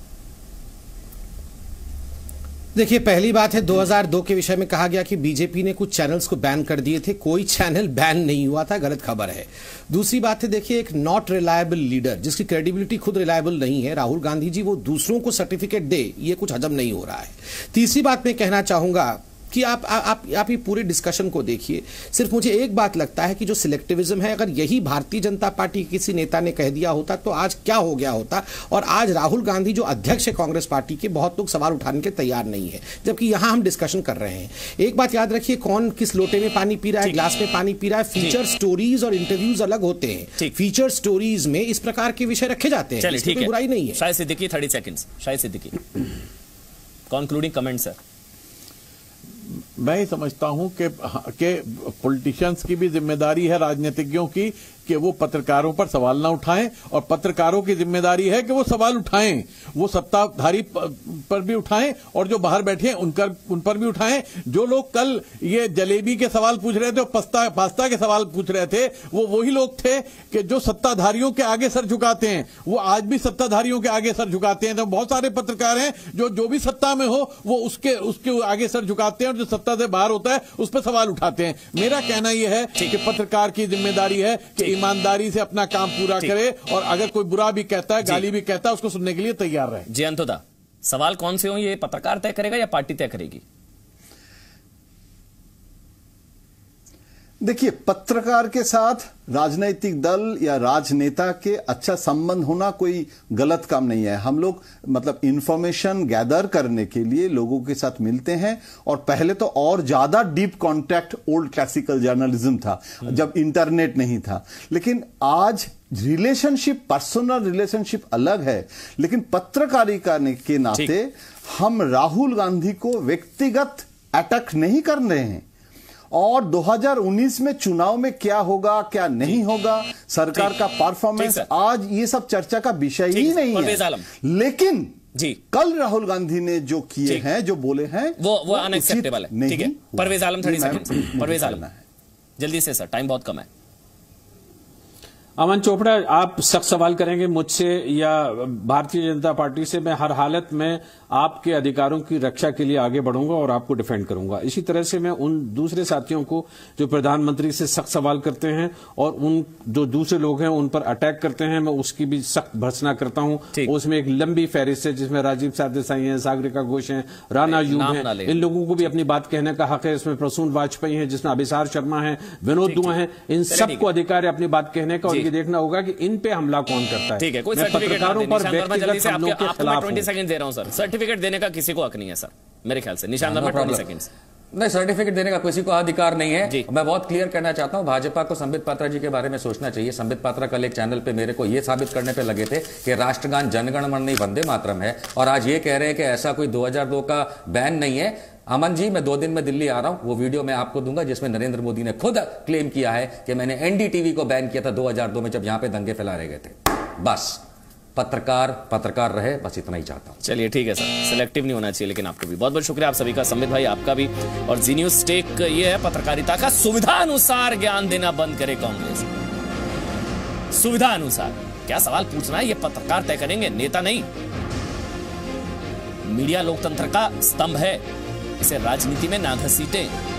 देखिए, पहली बात है 2002 के विषय में कहा गया कि बीजेपी ने कुछ चैनल्स को बैन कर दिए थे। कोई चैनल बैन नहीं हुआ था, गलत खबर है। दूसरी बात है, देखिए, एक नॉट रिलायबल लीडर जिसकी क्रेडिबिलिटी खुद रिलायबल नहीं है, राहुल गांधी जी, वो दूसरों को सर्टिफिकेट दे, ये कुछ हजम नहीं हो रहा है। तीसरी बात मैं कहना चाहूंगा कि आप ये पूरे डिस्कशन को देखिए। सिर्फ मुझे एक बात लगता है कि जो सिलेक्टिविज्म है, अगर यही भारतीय जनता पार्टी के किसी नेता ने कह दिया होता तो आज क्या हो गया होता। और आज राहुल गांधी जो अध्यक्ष है कांग्रेस पार्टी के, बहुत लोग सवाल उठाने के तैयार नहीं है, जबकि यहां हम डिस्कशन कर रहे हैं। एक बात याद रखिए, कौन किस लोटे में पानी पी रहा है, ग्लास में पानी पी रहा है। फीचर स्टोरीज और इंटरव्यूज अलग होते हैं। फीचर स्टोरीज में इस प्रकार के विषय रखे जाते हैं, इसमें कोई बुराई नहीं है। Shahid Siddiqui 30 seconds. Shahid Siddiqui concluding comment sir. मैं समझता हूं कि पॉलिटिशियंस की भी जिम्मेदारी है, राजनीतिज्ञों की, कि वो पत्रकारों पर सवाल ना उठाएं, और पत्रकारों की जिम्मेदारी है कि वो सवाल उठाएं। वो सत्ताधारी पर भी उठाएं और जो बाहर बैठे हैं उन पर भी उठाएं। जो लोग कल ये जलेबी के सवाल पूछ रहे थे, पास्ता के सवाल पूछ रहे थे, वो वही लोग थे कि जो सत्ताधारियों के आगे सर झुकाते हैं। वो आज भी सत्ताधारियों के आगे सर झुकाते हैं। तो बहुत सारे पत्रकार हैं जो भी सत्ता में हो वो उसके आगे सर झुकाते हैं, और जो सत्ता से बाहर होता है उस पर सवाल उठाते हैं। मेरा कहना यह है कि पत्रकार की जिम्मेदारी है कि ईमानदारी से अपना काम पूरा करे, और अगर कोई बुरा भी कहता है, गाली भी कहता है, उसको सुनने के लिए तैयार रहे। जयंतदा, सवाल कौन से हो, ये पत्रकार तय करेगा या पार्टी तय करेगी? देखिए, पत्रकार के साथ राजनीतिक दल या राजनेता के अच्छा संबंध होना कोई गलत काम नहीं है। हम लोग मतलब इंफॉर्मेशन गैदर करने के लिए लोगों के साथ मिलते हैं, और पहले तो और ज्यादा deep contact old classical journalism था, जब इंटरनेट नहीं था। लेकिन आज रिलेशनशिप, पर्सनल रिलेशनशिप अलग है, लेकिन पत्रकारिता के नाते हम राहुल गांधी को व्यक्तिगत अटैक नहीं कर रहे हैं। और 2019 में चुनाव में क्या होगा, क्या नहीं होगा, सरकार का परफॉर्मेंस, आज ये सब चर्चा का विषय ही नहीं है। लेकिन कल राहुल गांधी ने जो किए हैं, जो बोले हैं, वो अनएक्सेप्टेबल है। ठीक है, परवेज आलम 30 सेकंड। परवेज आलम जल्दी से सर, टाइम बहुत कम है। अमन चोपड़ा, आप सख्त सवाल करेंगे मुझसे या भारतीय जनता पार्टी से? मैं हर हालत में आपके अधिकारों की रक्षा के लिए आगे बढ़ूंगा और आपको डिफेंड करूंगा। इसी तरह से मैं उन दूसरे साथियों को जो प्रधानमंत्री से सख्त सवाल करते हैं और उन जो दूसरे लोग हैं उन पर अटैक करते हैं, मैं उसकी भी सख्त भर्त्सना करता हूं। उसमें एक लंबी फहरिस्त है जिसमें राजीव सरदेसाई हैं, सागरिका घोष हैं, राणा अयूब हैं। इन लोगों को भी अपनी बात कहने का हक है। इसमें प्रसून वाजपेयी हैं, जिसमें अभिसार शर्मा है, विनोद दुआ हैं। इन सबको अधिकार है अपनी बात कहने का, और देखना होगा कि इन पे हमला कौन करता है। ठीक है, कोई पत्रकारों पर व्यक्तिगत हमलों के खिलाफ 20 सेकंड दे रहा हूं सर। सर्टिफिकेट देने का किसी को हक नहीं है सर, मेरे ख्याल से। निशान वर्मा 20 सेकंड। नहीं, सर्टिफिकेट देने का किसी को अधिकार नहीं है। मैं बहुत क्लियर करना चाहता हूं, भाजपा को संबित पात्रा जी के बारे में सोचना चाहिए। संबित पात्रा कल एक चैनल पे मेरे को यह साबित करने पे लगे थे कि राष्ट्रगान जनगण मन नहीं वंदे मातरम है, और आज ये कह रहे हैं कि ऐसा कोई 2002 का बैन नहीं है। अमन जी, मैं 2 दिन में दिल्ली आ रहा हूं, वो वीडियो मैं आपको दूंगा जिसमें नरेंद्र मोदी ने खुद क्लेम किया है कि मैंने एनडीटीवी को बैन किया था 2002 में, जब यहां पे दंगे फैला रहे गए थे। बस पत्रकार रहे, बस इतना ही चाहता हूं। चलिए ठीक है सर, सिलेक्टिव नहीं होना चाहिए। लेकिन आपको भी बहुत बहुत शुक्रिया, आप सभी का, संबित भाई आपका भी। और जी न्यूज टेक ये है, पत्रकारिता का सुविधा अनुसार ज्ञान देना बंद करे कांग्रेस। सुविधा अनुसार क्या सवाल पूछना है ये पत्रकार तय करेंगे, नेता नहीं। मीडिया लोकतंत्र का स्तंभ है, इसे राजनीति में ना घसीटें।